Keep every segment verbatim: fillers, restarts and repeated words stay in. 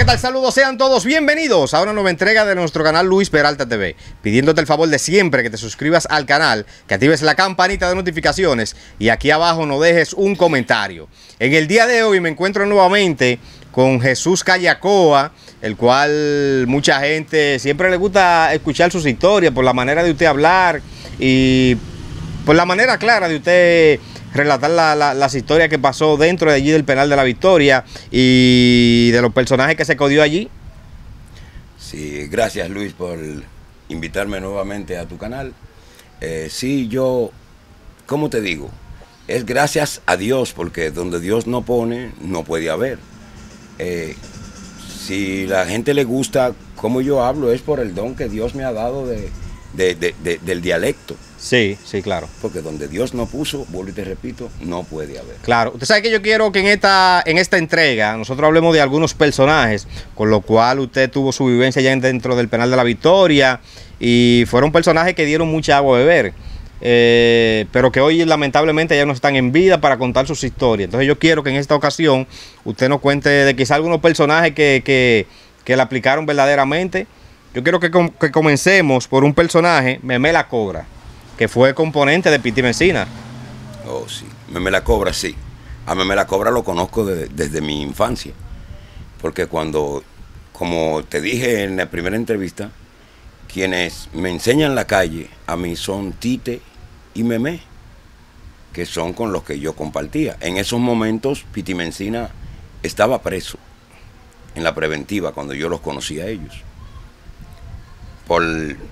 ¿qué tal? Saludos, sean todos bienvenidos a una nueva entrega de nuestro canal Luis Peralta T V. Pidiéndote el favor de siempre que te suscribas al canal, que actives la campanita de notificaciones y aquí abajo nos dejes un comentario. En el día de hoy me encuentro nuevamente con Jesús Callacoa, el cual mucha gente siempre le gusta escuchar sus historias por la manera de usted hablar y por la manera clara de usted relatar la, la, las historias que pasó dentro de allí del penal de La Victoria y de los personajes que se codió allí. Sí, gracias Luis por invitarme nuevamente a tu canal. Eh, sí, yo, ¿cómo te digo? Es gracias a Dios, porque donde Dios no pone, no puede haber. Eh, si la gente le gusta cómo yo hablo, es por el don que Dios me ha dado de, de, de, de, del dialecto. Sí, sí, claro. Porque donde Dios no puso, vuelvo y te repito, no puede haber. Claro. Usted sabe que yo quiero que en esta, en esta entrega nosotros hablemos de algunos personajes, con lo cual usted tuvo su vivencia ya dentro del penal de La Victoria y fueron personajes que dieron mucha agua a beber, eh, pero que hoy lamentablemente ya no están en vida para contar sus historias. Entonces yo quiero que en esta ocasión usted nos cuente de quizá algunos personajes que, que, que la aplicaron verdaderamente. Yo quiero que, com que comencemos por un personaje, Memé la Cobra, que fue componente de Piti Mencina. Oh, sí. Memé la Cobra, sí. A Memé la Cobra lo conozco de, desde mi infancia. Porque cuando, como te dije en la primera entrevista, quienes me enseñan la calle a mí son Tite y Memé, que son con los que yo compartía. En esos momentos, Piti Mencina estaba preso en la preventiva cuando yo los conocí a ellos. Por...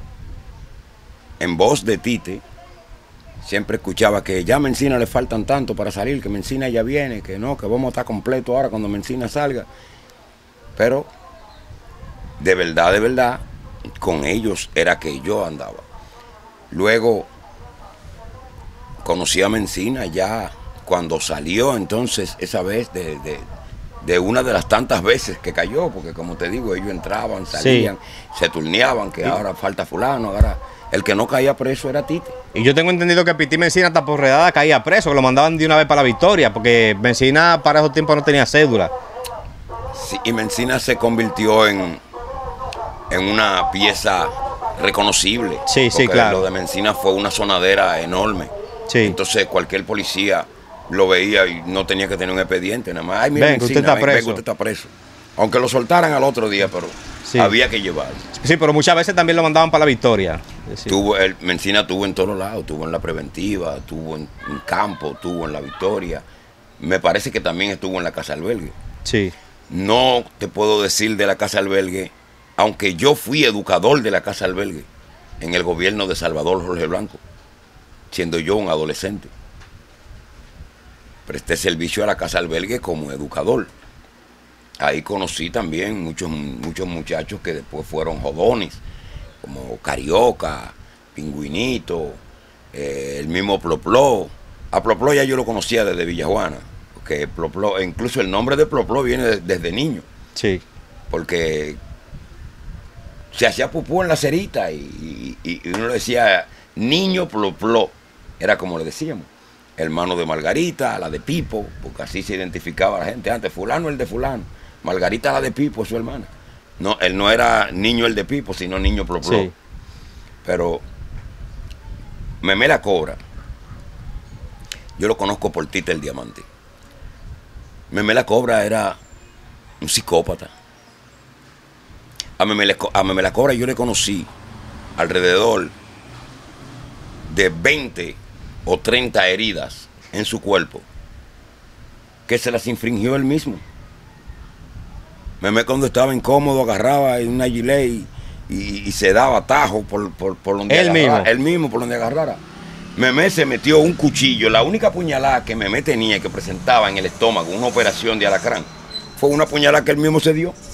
En voz de Tite, siempre escuchaba que ya a Mencina le faltan tanto para salir, que Mencina ya viene, que no, que vamos a estar completo ahora cuando Mencina salga. Pero, de verdad, de verdad, con ellos era que yo andaba. Luego, conocí a Mencina ya cuando salió, entonces, esa vez de, de, de una de las tantas veces que cayó, porque como te digo, ellos entraban, salían, sí, se turneaban, que sí, ahora falta fulano, ahora... El que no caía preso era Tite. Y yo tengo entendido que Piti Mencina hasta por redada caía preso, que lo mandaban de una vez para La Victoria, porque Mencina para esos tiempos no tenía cédula. Sí, y Mencina se convirtió en, en una pieza reconocible. Sí, sí, claro. Lo de Mencina fue una sonadera enorme. Sí. Entonces cualquier policía lo veía y no tenía que tener un expediente, nada más. Ay, mira, ven, Mencina, usted está ven, preso. Ven, usted está preso. Aunque lo soltaran al otro día, pero... Sí. Había que llevarlo. Sí, pero muchas veces también lo mandaban para La Victoria. Tuvo, el, Mencina tuvo en todos lados, tuvo en la preventiva, tuvo en, en campo, tuvo en La Victoria. Me parece que también estuvo en la casa albergue. Sí. No te puedo decir de la casa albergue, aunque yo fui educador de la casa albergue en el gobierno de Salvador Jorge Blanco, siendo yo un adolescente. Presté servicio a la casa albergue como educador. Ahí conocí también muchos, muchos muchachos que después fueron jodones, como Carioca, Pingüinito, eh, el mismo Plopló. A Plopló ya yo lo conocía desde Villajuana, porque Plopló, incluso el nombre de Plopló viene de, desde niño. Sí. Porque se hacía pupú en la cerita y, y, y uno le decía Niño Plopló, era como le decíamos. Hermano de Margarita, la de Pipo, porque así se identificaba la gente antes, fulano el de fulano. Margarita la de Pipo es su hermana. No, él no era niño el de Pipo, sino niño Plopló. Sí. Pero Memé la Cobra, yo lo conozco por Tite el Diamante. Memé la Cobra era un psicópata. A Memé, a Memé la Cobra yo le conocí alrededor de veinte o treinta heridas en su cuerpo, que se las infringió él mismo. Memé cuando estaba incómodo agarraba una gilet y, y, y se daba tajo por, por, por donde él agarrara. Mismo. Él mismo por donde agarrara. Memé se metió un cuchillo. La única puñalada que Memé tenía y que presentaba en el estómago, una operación de alacrán, fue una puñalada que él mismo se dio.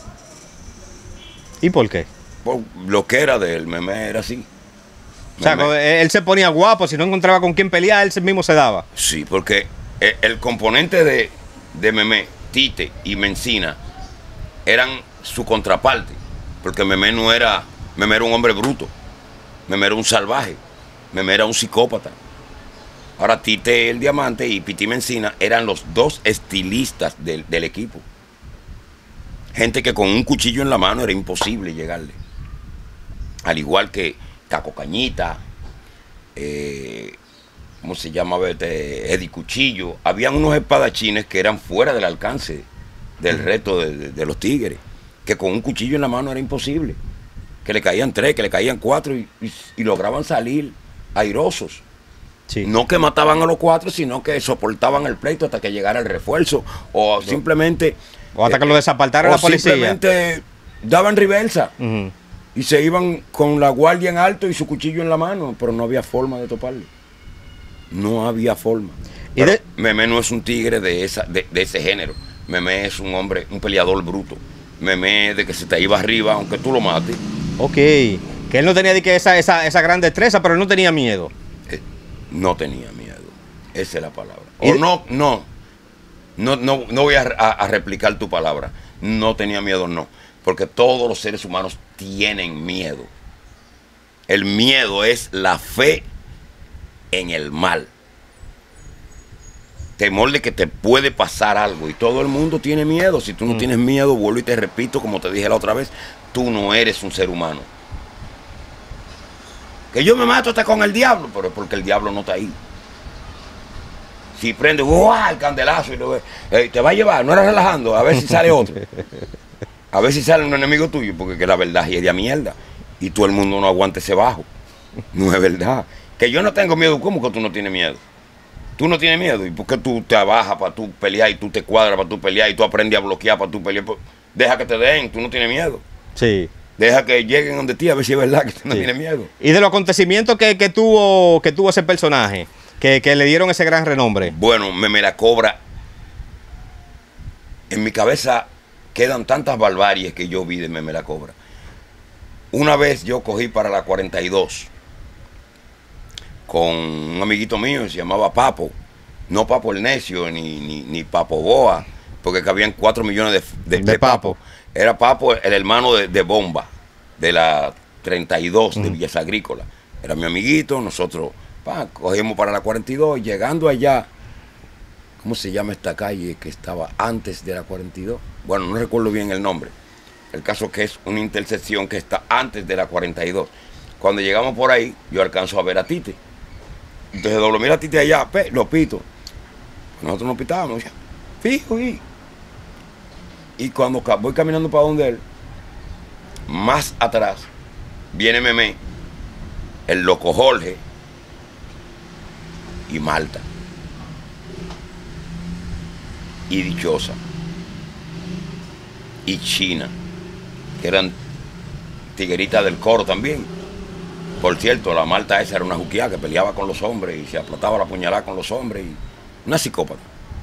¿Y por qué? Por lo que era de él, Memé era así. O sea, Memé, él se ponía guapo, si no encontraba con quién pelear, él mismo se daba. Sí, porque el, el componente de, de Memé, Tite y Mencina, eran su contraparte, porque Memé no era, Memé era un hombre bruto, Memé era un salvaje, Memé era un psicópata. Ahora Tite el Diamante y Piti Mencina eran los dos estilistas del, del equipo. gente que con un cuchillo en la mano era imposible llegarle. Al igual que Caco Cañita, eh, ¿cómo se llama? Este, Eddie Cuchillo. Habían unos espadachines que eran fuera del alcance del resto de, de, de los tigres, que con un cuchillo en la mano era imposible. Que le caían tres, que le caían cuatro y, y, y lograban salir airosos. Sí. No que mataban a los cuatro, sino que soportaban el pleito hasta que llegara el refuerzo. O no. simplemente... O hasta que lo desapartara la policía. Simplemente daban reversa. Uh-huh. Y se iban con la guardia en alto y su cuchillo en la mano, pero no había forma de toparle. No había forma. ¿Y de... Memé no es un tigre de, esa, de, de ese género. Memé es un hombre, un peleador bruto. Memé de que se te iba arriba, aunque tú lo mates. Ok. Que él no tenía de que esa, esa, esa gran destreza, pero él no tenía miedo. Eh, no tenía miedo. Esa es la palabra. O de... no, no. No, no, no voy a, a, a replicar tu palabra. No tenía miedo, no. Porque todos los seres humanos tienen miedo. El miedo es la fe en el mal. Temor de que te puede pasar algo. Y todo el mundo tiene miedo. Si tú no mm. tienes miedo, vuelvo y te repito, como te dije la otra vez, tú no eres un ser humano. Que yo me mato hasta con el diablo, pero es porque el diablo no está ahí. Si prende ¡guau! El candelazo y lo ves, hey, te va a llevar, no eres relajando, a ver si sale otro. A ver si sale un enemigo tuyo, porque que la verdad es de mierda. Y todo el mundo no aguanta ese bajo. No es verdad. Que yo no tengo miedo, ¿cómo que tú no tienes miedo? Tú no tienes miedo. ¿Y por qué tú te abajas para tú pelear y tú te cuadras para tú pelear y tú aprendes a bloquear para tú pelear? Deja que te den, tú no tienes miedo. Sí. Deja que lleguen donde ti a ver si es verdad que tú no sí. tienes miedo. Y de los acontecimientos que, que, tuvo, que tuvo ese personaje, que, que le dieron ese gran renombre. Bueno, Memé la Cobra. En mi cabeza quedan tantas barbaries que yo vi de Memé la Cobra. Una vez yo cogí para la cuarenta y dos con un amiguito mío, se llamaba Papo. No Papo el Necio, ni, ni, ni Papo Boa, porque cabían cuatro millones de, de, de, de Papo. Papo. Era Papo, el hermano de, de Bomba, de la treinta y dos, uh-huh. de Villas Agrícolas. Era mi amiguito, nosotros pa, cogimos para la cuarenta y dos, llegando allá, ¿cómo se llama esta calle que estaba antes de la cuarenta y dos? Bueno, no recuerdo bien el nombre. El caso que es una intersección que está antes de la cuarenta y dos. Cuando llegamos por ahí, yo alcanzo a ver a Tite. Entonces doblo, mira a Tite allá, pe, lo pito. Nosotros nos pitábamos ya. Fijo, y... Y cuando voy caminando para donde él, más atrás, viene Memé, el loco Jorge y Malta. Y Dichosa. Y China, que eran tigueritas del coro también. Por cierto, la Malta esa era una juquía que peleaba con los hombres y se aplataba la puñalada con los hombres. Y una psicópata.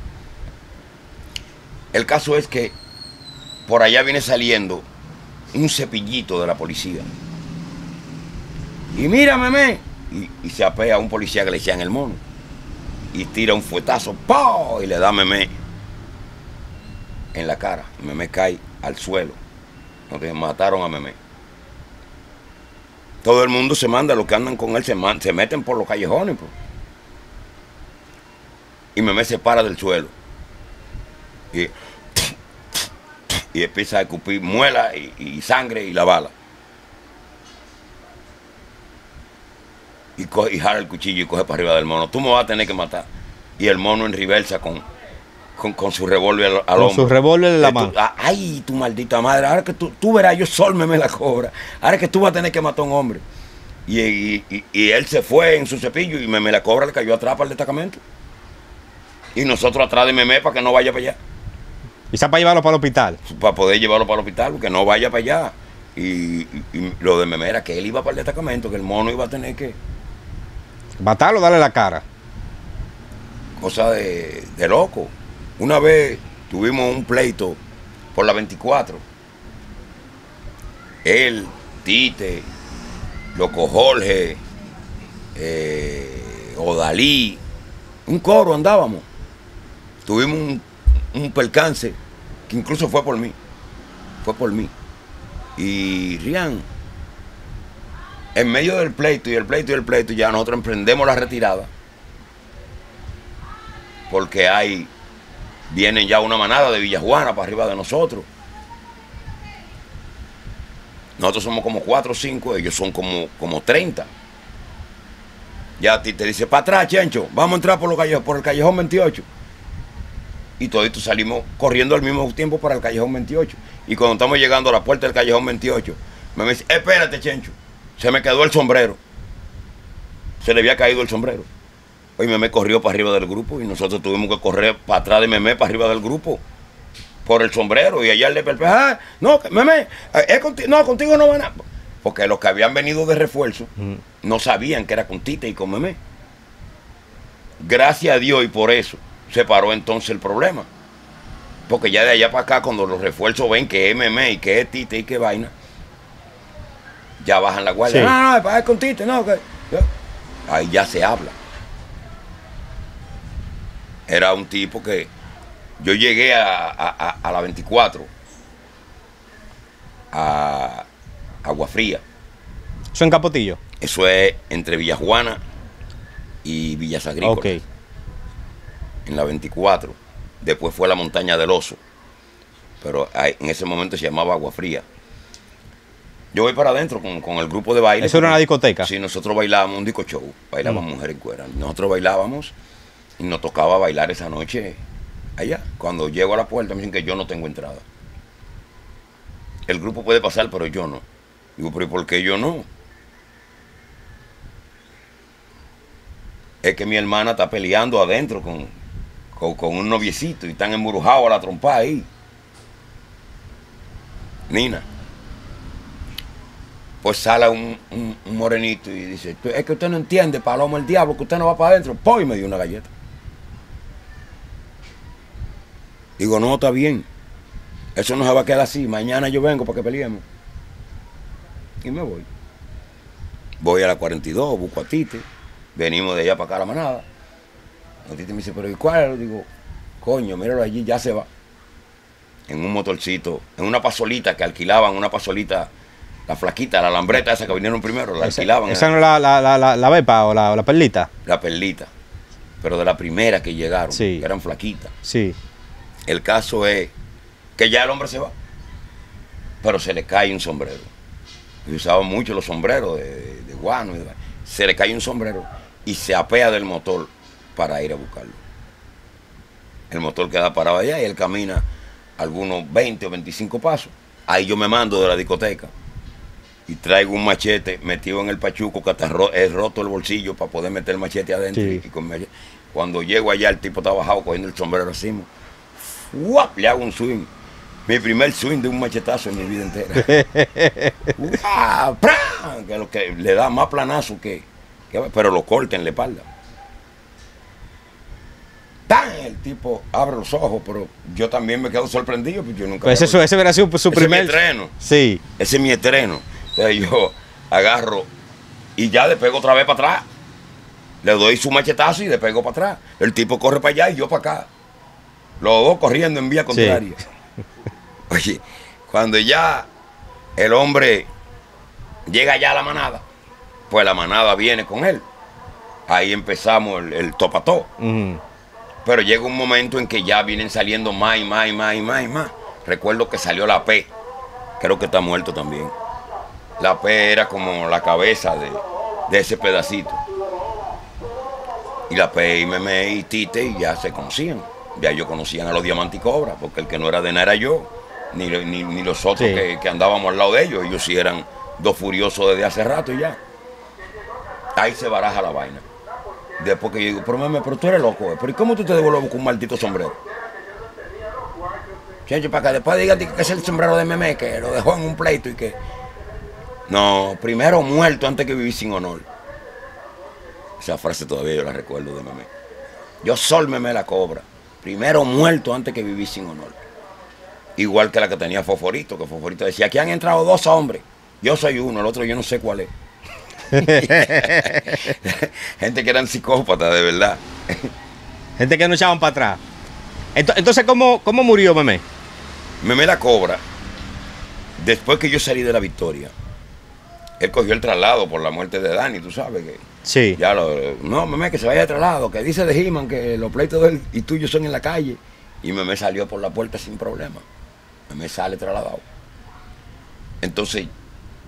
El caso es que por allá viene saliendo un cepillito de la policía. Y mira, Memé. Y, y se apea a un policía que le decían el mono. Y tira un fuetazo. ¡Pau! Y le da a Memé en la cara. Y Memé cae al suelo. Entonces mataron a Memé. Todo el mundo se manda, los que andan con él se, man, se meten por los callejones. Pues. Y Memé se para del suelo. Y... y empieza a escupir muela y, y sangre y la bala. Y, coge, y jala el cuchillo y coge para arriba del mono. Tú me vas a tener que matar. Y el mono en reversa con, con, con su revólver al, al con hombro. Con su revólver en la mano. Ay, tu maldita madre. Ahora que tú, tú verás, yo sol me la cobra. Ahora que tú vas a tener que matar a un hombre. Y, y, y, y él se fue en su cepillo y Memé la Cobra le cayó atrás para el destacamento. Y nosotros atrás de Memé para que no vaya para allá. ¿Y está para llevarlo para el hospital? Para poder llevarlo para el hospital, que no vaya para allá. Y, y, y lo de Memé era que él iba para el destacamento, que el mono iba a tener que... matarlo, darle la cara. Cosa de, de loco. Una vez tuvimos un pleito por la veinticuatro. Él, Tite, Loco Jorge, eh, Odalí, un coro andábamos. Tuvimos un... un percance que incluso fue por mí, fue por mí. Y Rian, en medio del pleito y el pleito y el pleito, ya nosotros emprendemos la retirada, porque hay, vienen ya una manada de Villajuana para arriba de nosotros, Nosotros somos como cuatro o cinco, ellos son como, como treinta. Ya a ti te dice, para atrás, Chencho, vamos a entrar por, los calle, por el callejón veintiocho. Y toditos salimos corriendo al mismo tiempo para el callejón veintiocho. Y cuando estamos llegando a la puerta del callejón veintiocho, me dice, espérate, Chencho, se me quedó el sombrero. Se le había caído el sombrero. Y Memé corrió para arriba del grupo y nosotros tuvimos que correr para atrás de Memé para arriba del grupo por el sombrero. Y allá le perpe, ah, no, Memé, es contigo, no, contigo no van a... Porque los que habían venido de refuerzo mm. no sabían que era con Tite y con Memé. Gracias a Dios y por eso se paró entonces el problema. Porque ya de allá para acá, cuando los refuerzos ven que es Memé y que es Tite y que vaina, ya bajan la guardia. Sí. No, no, es con Tite, no, que... Ahí ya se habla. Era un tipo que yo llegué a, a, a la veinticuatro, a Agua Fría. ¿Eso en Capotillo? Eso es entre Villajuana y Villas Agrícolas. Okay. En la veinticuatro. Después fue la Montaña del Oso. Pero en ese momento se llamaba Agua Fría. Yo voy para adentro con, con el grupo de baile. ¿Eso era una discoteca? Sí, nosotros bailábamos un disco show. Bailábamos mm. mujeres en cuera. Nosotros bailábamos y nos tocaba bailar esa noche allá. Cuando llego a la puerta me dicen que yo no tengo entrada. El grupo puede pasar, pero yo no. Digo, pero ¿y por qué yo no? Es que mi hermana está peleando adentro con, con, con un noviecito y están embrujados a la trompa ahí. Nina. Pues sale un, un, un morenito y dice, es que usted no entiende, Palomo el diablo, que usted no va para adentro. ¡Pum! Y me dio una galleta. Digo, no, está bien. Eso no se va a quedar así. Mañana yo vengo para que peleemos. Y me voy. Voy a la cuarenta y dos, busco a Tite. Venimos de allá para acá a la manada. A Tite me dice, pero ¿y cuál? Digo, coño, míralo allí, ya se va. En un motorcito, en una pasolita que alquilaban, una pasolita... La flaquita, la lambreta esa que vinieron primero, la esa, alquilaban. ¿Esa no es la, la, la, la, la Bepa o la, la Perlita? La Perlita. Pero de la primera que llegaron, sí. que eran flaquitas. Sí. El caso es que ya el hombre se va, pero se le cae un sombrero. Y usaban mucho los sombreros de, de, de guano. Y de, se le cae un sombrero y se apea del motor para ir a buscarlo. El motor queda parado allá y él camina algunos veinte o veinticinco pasos. Ahí yo me mando de la discoteca. Y traigo un machete metido en el pachuco que hasta ro he roto el bolsillo para poder meter el machete adentro. Sí. Y con machete. Cuando llego allá, el tipo está bajado cogiendo el sombrero así. ¡Uap! Le hago un swing. Mi primer swing de un machetazo en mi vida entera. ¡Uap! Que lo que le da más planazo que, que. Pero lo corta en la espalda. ¡Tan! El tipo abre los ojos, pero yo también me quedo sorprendido. Porque yo nunca pues eso, ese hubiera sido su ese primer. Es mi estreno. Sí. Ese es mi estreno. Entonces yo agarro y ya le pego otra vez para atrás. Le doy su machetazo y le pego para atrás. El tipo corre para allá y yo para acá. Los dos corriendo en vía contraria. Sí. Oye, cuando ya el hombre llega ya a la manada, pues la manada viene con él. Ahí empezamos el, el topató. Uh-huh. Pero llega un momento en que ya vienen saliendo más y más y más y más y más. Recuerdo que salió la P. Creo que está muerto también. La P era como la cabeza de, de ese pedacito. Y la P y Memé y Tite ya se conocían. Ya ellos conocían a los Diamantes y Cobra, porque el que no era de nada era yo, ni, ni, ni los otros sí. que, que andábamos al lado de ellos. Ellos sí eran dos furiosos desde hace rato y ya. Ahí se baraja la vaina. Después que yo digo, pero Memé, pero tú eres loco, ¿eh? ¿Pero ¿y cómo tú te devuelves con un maldito sombrero? Checho, para que después digan que es el sombrero de Memé, que lo dejó en un pleito y que... No, primero muerto antes que vivir sin honor. Esa frase todavía yo la recuerdo de Memé. Yo soy Memé la Cobra. Primero muerto antes que vivir sin honor. Igual que la que tenía Fosforito, que Fosforito decía, aquí han entrado dos hombres. Yo soy uno, el otro yo no sé cuál es. Gente que eran psicópatas, de verdad. Gente que no echaban para atrás. Entonces, ¿cómo, cómo murió Memé? Memé la Cobra, después que yo salí de la Victoria, él cogió el traslado por la muerte de Dani, tú sabes que... Sí. Ya lo, no, Memé, que se vaya de traslado, que dice de He-Man que los pleitos de él y tuyos son en la calle. Y Memé salió por la puerta sin problema. Memé sale trasladado. Entonces,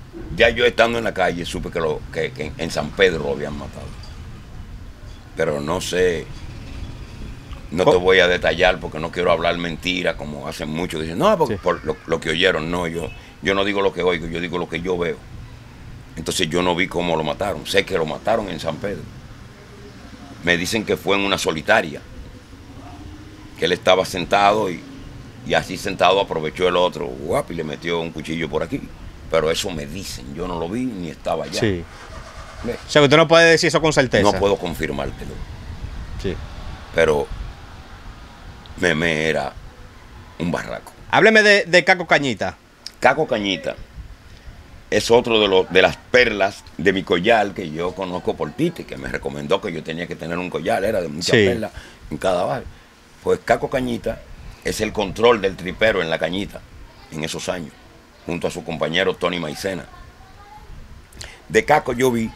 Ya yo estando en la calle supe que, lo, que, que en San Pedro lo habían matado. Pero no sé, no te voy a detallar porque no quiero hablar mentira como hacen muchos. Dicen, no, porque sí. por lo, lo que oyeron, no, yo, yo no digo lo que oigo, yo digo lo que yo veo. Entonces yo no vi cómo lo mataron, sé que lo mataron en San Pedro. Me dicen que fue en una solitaria, que él estaba sentado y, y así sentado aprovechó el otro, guap, y le metió un cuchillo por aquí. Pero eso me dicen, yo no lo vi ni estaba allá. Sí. O sea, usted no puede decir eso con certeza. No puedo confirmártelo. Sí. Pero Meme era un barraco. Hábleme de, de Caco Cañita. Caco Cañita es otro de, los, de las perlas de mi collar que yo conozco por Tite, que me recomendó que yo tenía que tener un collar, era de muchas sí. perlas en cada barrio. Pues Caco Cañita es el control del tripero en la Cañita en esos años, junto a su compañero Tony Maicena. De Caco yo vi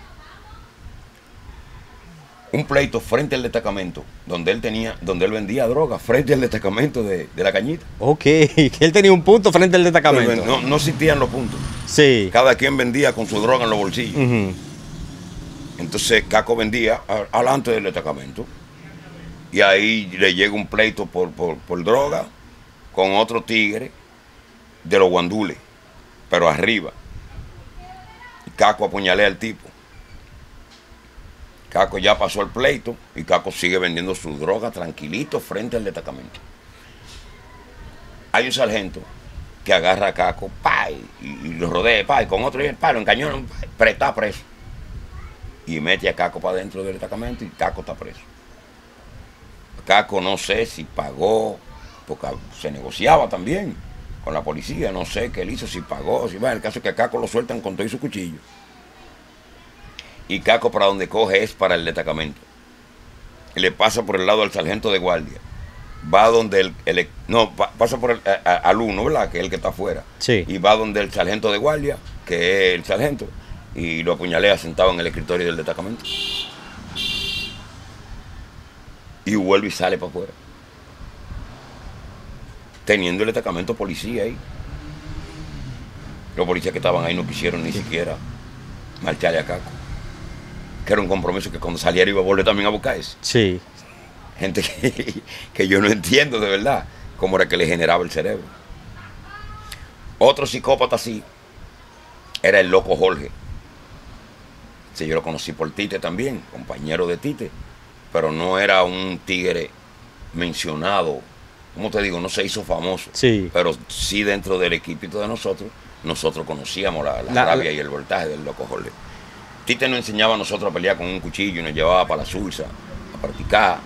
un pleito frente al destacamento, donde él tenía, donde él vendía droga, frente al destacamento de, de la Cañita. Ok, que él tenía un punto frente al destacamento. No, no existían los puntos. Sí. Cada quien vendía con su droga en los bolsillos. Uh-huh. Entonces Caco vendía alante del destacamento. Y ahí le llega un pleito por, por, por droga con otro tigre de los guandules, pero arriba. Y Caco apuñalea al tipo. Caco ya pasó el pleito y Caco sigue vendiendo su droga tranquilito frente al destacamento. Hay un sargento que agarra a Caco, pa, y, y lo rodea, pa, y con otro y el palo, encañón, pa, está preso. Y mete a Caco para dentro del destacamento y Caco está preso. Caco no sé si pagó, porque se negociaba también con la policía, no sé qué él hizo, si pagó, si va. El caso es que a Caco lo sueltan con todo y su cuchillo. Y Caco para donde coge es para el destacamento. Y le pasa por el lado al sargento de guardia. Va donde el, el no, pa, pasa por el, a, a, al uno, ¿verdad? Que es el que está afuera. Sí. Y va donde el sargento de guardia, que es el sargento, y lo apuñalea sentado en el escritorio del destacamento. Y vuelve y sale para afuera. Teniendo el destacamento policía ahí. Los policías que estaban ahí no quisieron ni siquiera marcharle a Caco. Que era un compromiso que cuando saliera iba a volver también a buscar eso. Sí. Gente que, que yo no entiendo de verdad cómo era que le generaba el cerebro. Otro psicópata así era el loco Jorge. Sí, yo lo conocí por Tite también, compañero de Tite, pero no era un tigre mencionado, ¿cómo te digo? No se hizo famoso, sí. Pero sí dentro del equipito de nosotros, nosotros conocíamos la, la, la rabia la... y el voltaje del loco Jorge. Tite nos enseñaba a nosotros a pelear con un cuchillo y nos llevaba para la Sursa a practicar.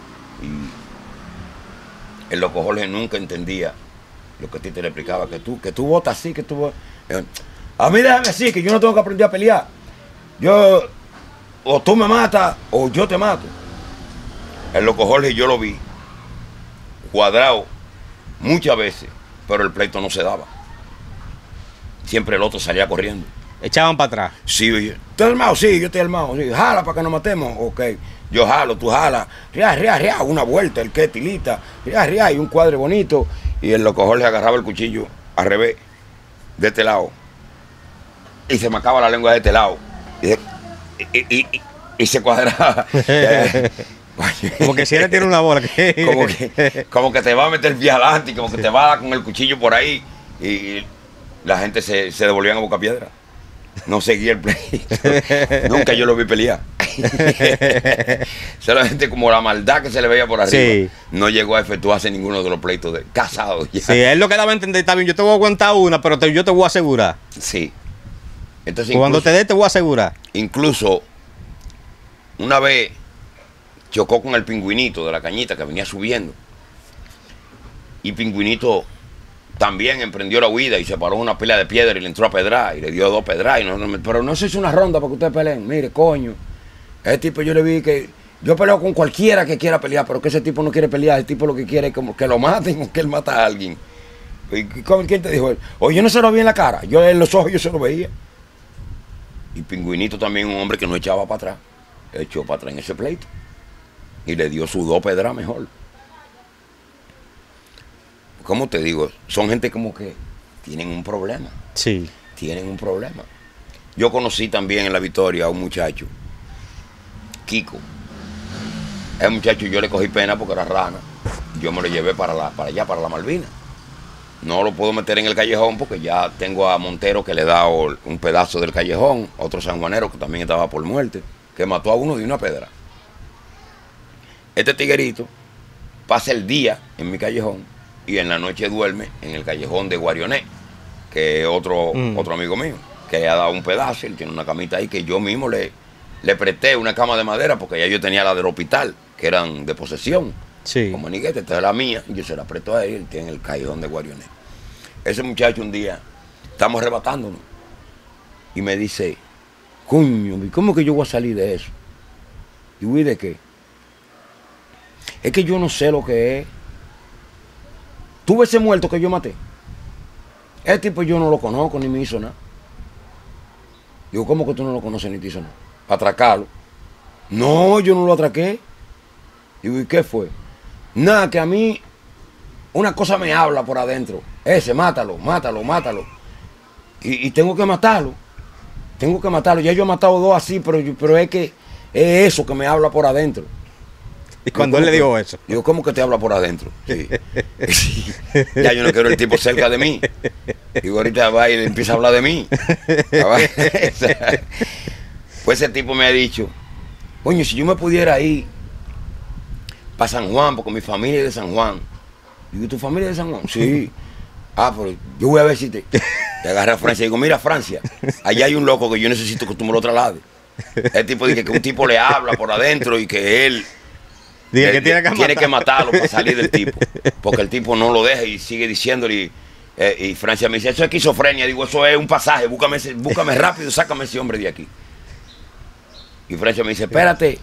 Y el loco Jorge nunca entendía lo que Tite le explicaba, que tú, que tú botas así, que tú botas. A mí déjame así, que yo no tengo que aprender a pelear. Yo, o tú me matas, o yo te mato. El loco Jorge yo lo vi cuadrado muchas veces, pero el pleito no se daba. Siempre el otro salía corriendo. Echaban para atrás. Sí, oye, ¿estás armado? Sí, yo estoy armado. Sí, jala para que nos matemos. Ok, yo jalo, tú jalas. Ria, ria, ria, una vuelta, el que tilita. Ria, ria, y un cuadre bonito. Y el loco Jorge agarraba el cuchillo al revés, de este lado. Y se me acaba la lengua de este lado. Y, de, y, y, y, y se cuadraba. Como que si él tiene una bola. como, que, como que te va a meter el pie adelante y como que sí. Te va a dar con el cuchillo por ahí. Y la gente se, se devolvían a boca piedra. No seguía el pleito. Nunca yo lo vi pelear. Solamente como la maldad que se le veía por arriba. Sí. No llegó a efectuarse ninguno de los pleitos de casados. Sí, él lo que daba a entender, está bien, yo te voy a aguantar una, pero te, yo te voy a asegurar. Sí. Entonces, cuando te dé, te voy a asegurar. Incluso, una vez chocó con el Pingüinito de la Cañita que venía subiendo. Y Pingüinito también emprendió la huida y se paró una pila de piedra y le entró a pedrar y le dio dos pedras. Y no, no, pero no se hizo una ronda para que ustedes peleen. Mire, coño, ese tipo yo le vi que yo peleo con cualquiera que quiera pelear, pero que ese tipo no quiere pelear. El tipo lo que quiere es como que lo maten o que él mata a alguien. ¿Y quién te dijo? Oye, yo no se lo vi en la cara, yo en los ojos yo se lo veía. Y Pingüinito también, un hombre que no echaba para atrás, echó para atrás en ese pleito y le dio sus dos pedras mejor. ¿Cómo te digo? Son gente como que tienen un problema. Sí. Tienen un problema. yo conocí también en La Victoria a un muchacho, Kiko. Ese muchacho yo le cogí pena porque era rana. Yo me lo llevé para, la, para allá, para la Malvina. No lo puedo meter en el callejón porque ya tengo a Montero que le da un pedazo del callejón, otro sanjuanero que también estaba por muerte, que mató a uno de una pedra. Este tiguerito pasa el día en mi callejón y en la noche duerme en el callejón de Guarioné, que es otro, mm. otro amigo mío, que ha dado un pedazo, él tiene una camita ahí que yo mismo le, le presté una cama de madera porque ya yo tenía la del hospital, que eran de posesión, sí. Como maniguete, esta es la mía, yo se la presto a él, él tiene el callejón de Guarioné. Ese muchacho un día, estamos arrebatándonos, y me dice, coño, ¿cómo que yo voy a salir de eso? Digo, ¿y de qué? Es que yo no sé lo que es. ¿Tú ves ese muerto que yo maté? Ese tipo yo no lo conozco ni me hizo nada. Digo, ¿cómo que tú no lo conoces ni te hizo nada? Para atracarlo. No, yo no lo atraqué. Digo, ¿y qué fue? Nada, que a mí una cosa me habla por adentro. Ese, mátalo, mátalo, mátalo. Y, y tengo que matarlo. Tengo que matarlo. Ya yo he matado dos así, pero, pero es que es eso que me habla por adentro. ¿Y cuando él le dijo eso? Digo, ¿cómo que te habla por adentro? Sí. Ya yo no quiero el tipo cerca de mí. Digo, ahorita va y empieza a hablar de mí. Pues ese tipo me ha dicho, coño, si yo me pudiera ir para San Juan, porque mi familia es de San Juan. Digo, ¿tu familia es de San Juan? Sí. Ah, pero yo voy a ver si te, te agarra a Francia. Digo, mira, Francia, allá hay un loco que yo necesito que tú me lo traslades. El tipo dice que un tipo le habla por adentro y que él Diga que tiene, que, tiene que matarlo para salir del tipo, porque el tipo no lo deja y sigue diciéndole. Y, eh, y Francia me dice, eso es esquizofrenia. Digo, eso es un pasaje, búscame, ese, búscame rápido, sácame ese hombre de aquí. Y Francia me dice, espérate,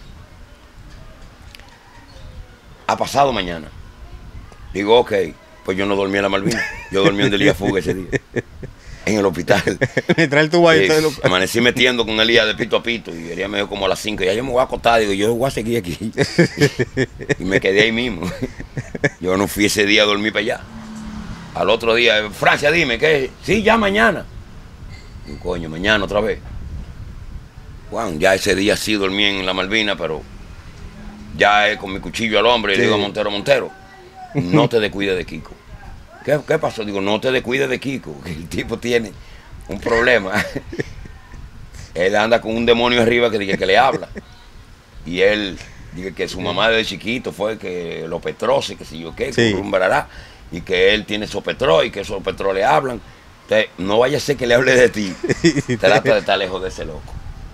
ha pasado mañana. Digo, ok, pues yo no dormí en la Malvina, yo dormí en Elías Fuga ese día, en el hospital. Me trae el tubo ahí. Eh, amanecí metiendo con Elías de pito a pito y Elías me dio como a las cinco. Ya yo me voy a acostar, digo, yo voy a seguir aquí. Y me quedé ahí mismo. Yo no fui ese día a dormir para allá. Al otro día, Francia, dime, ¿qué? Sí, ya mañana. Y coño, mañana otra vez. Bueno, ya ese día sí dormí en la Malvina, pero ya es con mi cuchillo al hombre y sí. Le digo a Montero, Montero, no te descuides de Kiko. ¿Qué, ¿Qué pasó? Digo, no te descuides de Kiko, que el tipo tiene un problema. Él anda con un demonio arriba que, que, que le habla. Y él dice que su mamá desde chiquito fue que lo petró, que si yo qué, sí. Rumbarará, y que él tiene sopetró y que esos sopetró le hablan. Entonces, no vaya a ser que le hable de ti. Trata de estar lejos de ese loco.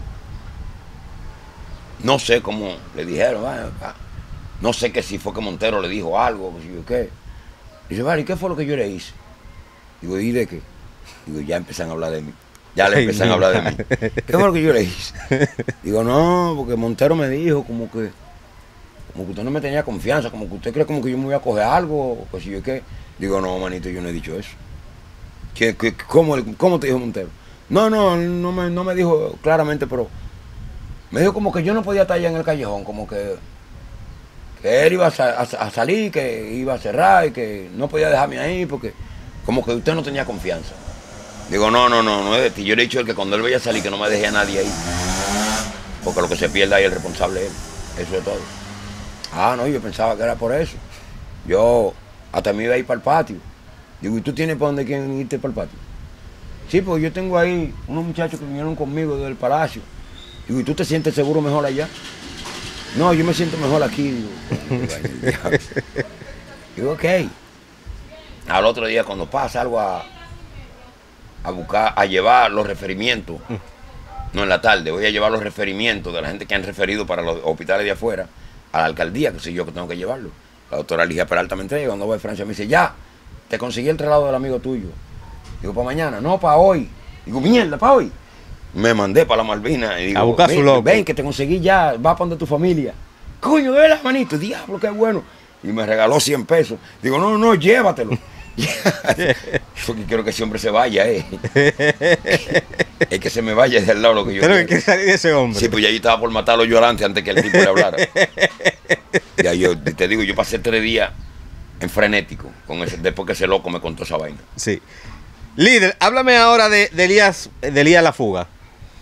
No sé cómo le dijeron, ah, ah. No sé que si fue que Montero le dijo algo, que si yo qué. Dice, vale, ¿y qué fue lo que yo le hice? Digo, ¿y de qué? Digo, ya empiezan a hablar de mí. Ya le empiezan a hablar de mí. ¿Qué fue lo que yo le hice? Digo, no, porque Montero me dijo como que, como que usted no me tenía confianza, como que usted cree como que yo me voy a coger algo, que si yo qué. Digo, no, manito, yo no he dicho eso. ¿Qué, qué, cómo, ¿Cómo te dijo Montero? No, no, no me, no me dijo claramente, pero me dijo como que yo no podía estar allá en el callejón, como que, que él iba a, a, a salir, que iba a cerrar y que no podía dejarme ahí porque como que usted no tenía confianza. Digo, no, no, no, no es de ti. Yo le he dicho que cuando él vaya a salir que no me deje a nadie ahí, porque lo que se pierda ahí el responsable es él. Eso es todo. Ah, no, yo pensaba que era por eso. Yo hasta me iba a ir para el patio. Digo, ¿y tú tienes para dónde quieren irte para el patio? Sí, pues yo tengo ahí unos muchachos que vinieron conmigo del palacio. Digo, ¿y tú te sientes seguro mejor allá? No, yo me siento mejor aquí. Digo, digo, ok. Al otro día cuando pasa algo a, a buscar, a llevar los referimientos, no en la tarde, voy a llevar los referimientos de la gente que han referido para los hospitales de afuera, a la alcaldía, que soy yo que tengo que llevarlo. La doctora Ligia Peralta me entrega, cuando voy a Francia me dice, ya, te conseguí el traslado del amigo tuyo. Digo, para mañana, no, para hoy. Digo, mierda, para hoy. Me mandé para la Malvina y digo, a buscar su loco. Ven, que te conseguí ya, va para donde tu familia. Coño, de las manitos, diablo, qué bueno. Y me regaló cien pesos. Digo, no, no, llévatelo. Porque quiero que ese hombre se vaya, eh. Es que se me vaya del lado lo que yo Pero quiero. que salir de ese hombre. Sí, pues ya yo estaba por matarlo yo adelante antes que el tipo le hablara. Ya yo te digo, yo pasé tres días en frenético con ese, después que ese loco me contó esa vaina. Sí. Líder, háblame ahora de, de Elías, de Elías La Fuga.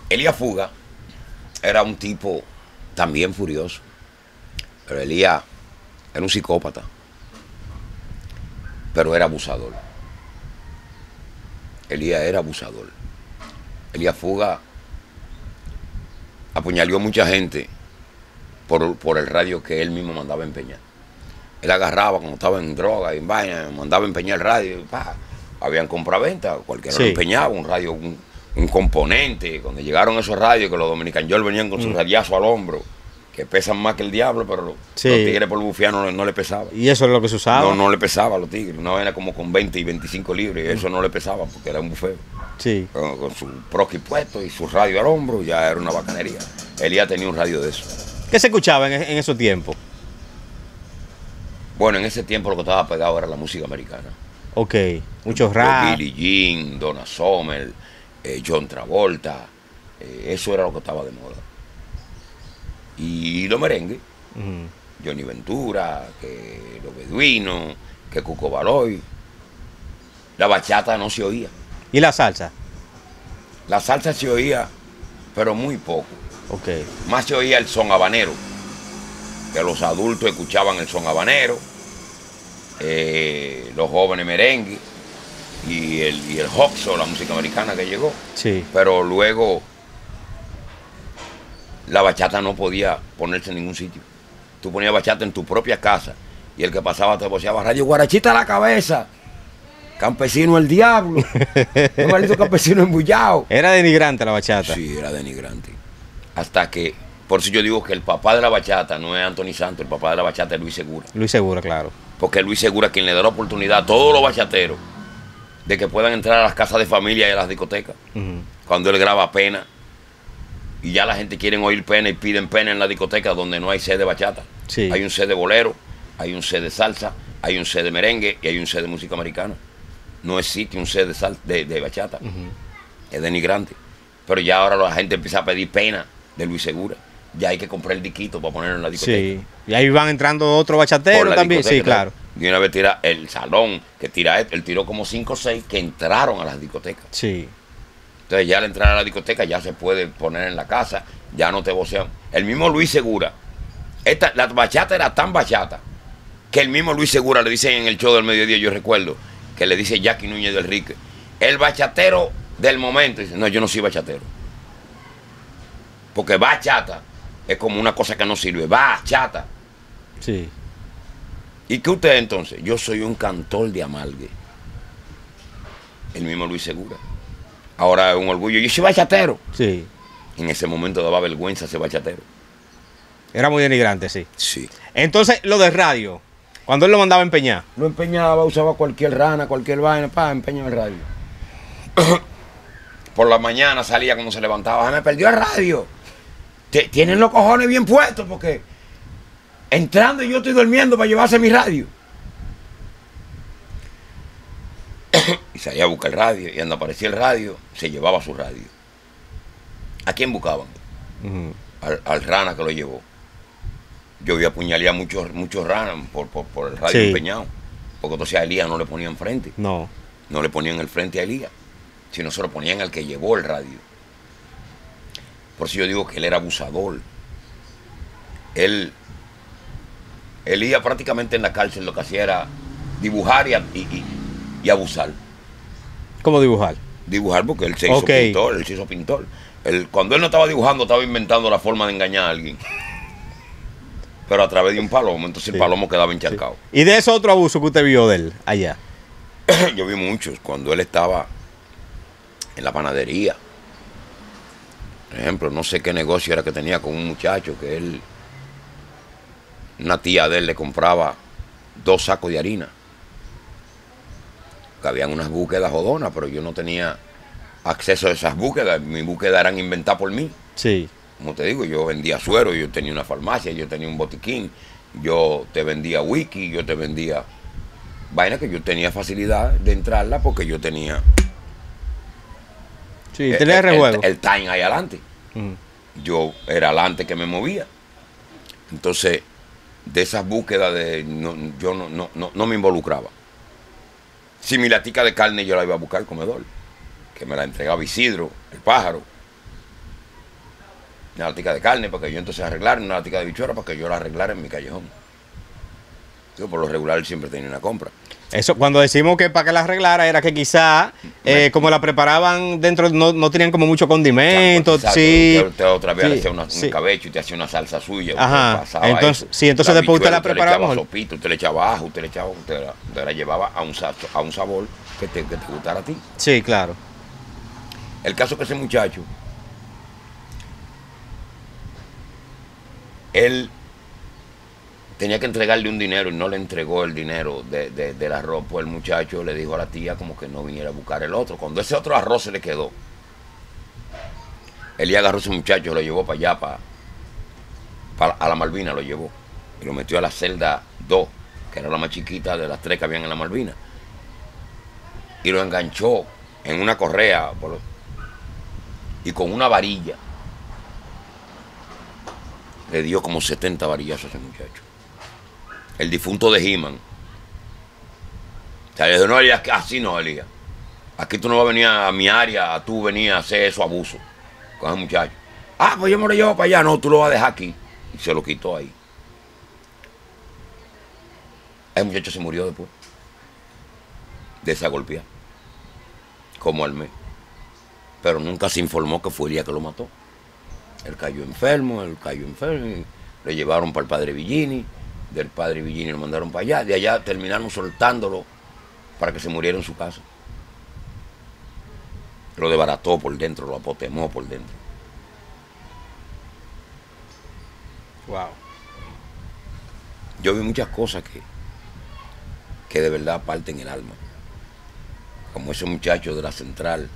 Elías Fuga era un tipo también furioso, pero Elías era un psicópata, pero era abusador. Elías era abusador. Elías Fuga apuñaló a mucha gente por, por el radio que él mismo mandaba empeñar. Él agarraba cuando estaba en droga y en vaina, mandaba empeñar el radio y pa, habían compraventa, cualquiera sí. Lo empeñaba, un radio, un, un componente. Cuando llegaron esos radios que los dominicanos venían con mm. su radiazo al hombro, que pesan más que el diablo, pero sí. Los tigres por bufiar no, no le pesaba. ¿Y eso es lo que se usaba? No, no le pesaba a los tigres. Una vaina como con veinte y veinticinco libras, y eso mm. no le pesaba porque era un bufeo. Sí. Con, con su proqui puesto y su radio al hombro, ya era una bacanería. Elías tenía un radio de eso. ¿Qué se escuchaba en, en esos tiempos? Bueno, en ese tiempo lo que estaba pegado era la música americana. Ok, muchos rap. Billie Jean, Donna Summer, eh, John Travolta, eh, eso era lo que estaba de moda. Y los merengues, uh-huh. Johnny Ventura, que los beduinos, que Cuco Baloy. La bachata no se oía. ¿Y la salsa? La salsa se oía, pero muy poco. Okay. Más se oía el son habanero, que los adultos escuchaban el son habanero, eh, los jóvenes merengue y el, y el hoxo, la música americana que llegó. Sí. Pero luego la bachata no podía ponerse en ningún sitio. Tú ponías bachata en tu propia casa y el que pasaba te voceaba radio guarachita a la cabeza. Campesino el diablo. Un maldito campesino embullado. Era denigrante la bachata. Sí, era denigrante. Hasta que, por eso yo digo que el papá de la bachata no es Anthony Santos, el papá de la bachata es Luis Segura. Luis Segura, claro. Porque Luis Segura es quien le da la oportunidad a todos los bachateros de que puedan entrar a las casas de familia y a las discotecas. Uh-huh. Cuando él graba Pena. Y ya la gente quiere oír Pena y piden Pena en la discoteca donde no hay set de bachata. Sí. Hay un set de bolero, hay un set de salsa, hay un set de merengue y hay un set de música americana. No existe un set de, sal, de, de bachata. Uh-huh. Es denigrante. Pero ya ahora la gente empieza a pedir Pena de Luis Segura. Ya hay que comprar el diquito para ponerlo en la discoteca. Sí. Y ahí van entrando otros bachateros también. Sí, claro. Y una vez tira el salón, que tira él, él tiró como cinco o seis que entraron a las discotecas. Sí. Entonces ya al entrar a la discoteca ya se puede poner en la casa, ya no te vocean. El mismo Luis Segura, esta, la bachata era tan bachata que el mismo Luis Segura le dice en el show del mediodía, yo recuerdo, que le dice Jackie Núñez del Rique, el bachatero del momento. Dice, no, yo no soy bachatero. Porque bachata es como una cosa que no sirve, bachata. Sí. ¿Y qué usted entonces? Yo soy un cantor de amalgue. El mismo Luis Segura. Ahora es un orgullo, yo soy bachatero. Sí. En ese momento daba vergüenza ser bachatero. Era muy denigrante, sí. Sí. Entonces, lo de radio, cuando él lo mandaba a empeñar. Lo empeñaba, usaba cualquier rana, cualquier vaina, para empeñar el radio. Por la mañana salía cuando se levantaba, me perdió el radio. Tienen los cojones bien puestos porque entrando y yo estoy durmiendo para llevarse mi radio. Y salía a buscar el radio y cuando aparecía el radio, se llevaba su radio. ¿A quién buscaban? Uh-huh. al, al rana que lo llevó. Yo vi apuñalear muchos muchos ranas por, por, por el radio sí. empeñado. Porque entonces a Elías no le ponían frente. No. No le ponían el frente a Elías, sino se lo ponían al que llevó el radio. Por eso yo digo que él era abusador. Él, Elías prácticamente en la cárcel lo que hacía era dibujar y, y, y, y abusar. ¿Cómo dibujar? Dibujar porque él se hizo okay. pintor, él se hizo pintor. Él, cuando él no estaba dibujando, estaba inventando la forma de engañar a alguien. Pero a través de un palomo, entonces sí. el palomo quedaba encharcado. Sí. ¿Y de ese otro abuso que usted vio de él allá? Yo vi muchos. Cuando él estaba en la panadería, por ejemplo, no sé qué negocio era que tenía con un muchacho que él, una tía de él le compraba dos sacos de harina. Que habían unas búsquedas jodonas, pero yo no tenía acceso a esas búsquedas. Mis búsquedas eran inventadas por mí. Sí. Como te digo, yo vendía suero, yo tenía una farmacia, yo tenía un botiquín, yo te vendía wiki, yo te vendía vaina que yo tenía facilidad de entrarla porque yo tenía sí, el, tenía el, el, el time ahí adelante. Uh-huh. Yo era adelante que me movía. Entonces, de esas búsquedas de no, yo no, no, no, no me involucraba. Si mi latica de carne yo la iba a buscar al comedor, que me la entregaba Isidro, el pájaro. una latica de carne para que yo entonces arreglara, una latica de bichuela para que yo la arreglara en mi callejón. Yo por lo regular siempre tenía una compra. Eso, cuando decimos que para que la arreglara, era que quizá, eh, como la preparaban dentro, no, no tenían como mucho condimento, Exacto, sí. Usted, usted otra vez sí, le hacía una, sí. un cabecho y te hacía una salsa suya. Ajá. Entonces, eso. sí, entonces la después usted la bichuela, preparaba Usted le mejor. echaba sopita, usted le echaba ajo, usted le echaba, usted la, usted la llevaba a un, a un sabor que te, que te gustara a ti. Sí, claro. El caso que ese muchacho, él tenía que entregarle un dinero y no le entregó el dinero de, de, del arroz, pues el muchacho le dijo a la tía como que no viniera a buscar el otro. Cuando ese otro arroz se le quedó, él ya agarró a ese muchacho, lo llevó para allá, para, para a la Malvina lo llevó, y lo metió a la celda dos, que era la más chiquita de las tres que habían en la Malvina, y lo enganchó en una correa por, y con una varilla le dio como setenta varillas a ese muchacho. El difunto de He-Man. O sea, le dijo, no, Elías, así no, Elías. Aquí tú no vas a venir a mi área, a tú venir a hacer eso abuso con ese muchacho. Ah, pues yo me lo llevo para allá. No, tú lo vas a dejar aquí. Y se lo quitó ahí. El muchacho se murió después de esa golpeada. Como al mes. Pero nunca se informó que fue Elías que lo mató. Él cayó enfermo, él cayó enfermo. Y lo llevaron para el padre Villini. Del padre Villini lo mandaron para allá. De allá terminaron soltándolo para que se muriera en su casa. Lo desbarató por dentro, lo apotemó por dentro. Wow. Yo vi muchas cosas que, que de verdad parten el alma. Como ese muchacho de la central,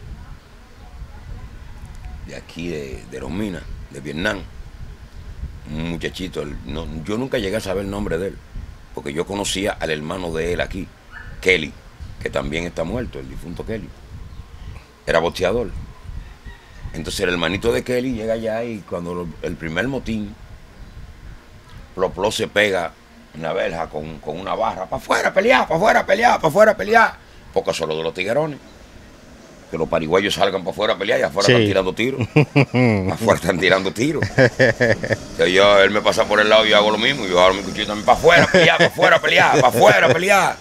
de aquí de, de Los Minas, de Vietnam. Un muchachito, el, no, yo nunca llegué a saber el nombre de él, porque yo conocía al hermano de él aquí, Kelly, que también está muerto, el difunto Kelly. Era boxeador. Entonces el hermanito de Kelly llega allá y cuando lo, el primer motín, Ploplo se pega en la verja con, con una barra, para afuera pelear, para afuera pelear, para afuera pelear, porque solo de los tiguerones. Que los pariguayos salgan para afuera a pelear y afuera sí. Están tirando tiros. Afuera están tirando tiros. Entonces yo, él me pasa por el lado y yo hago lo mismo. Yo agarro mi cuchillo también para afuera a pelear, para afuera a pelear, para afuera a pelear.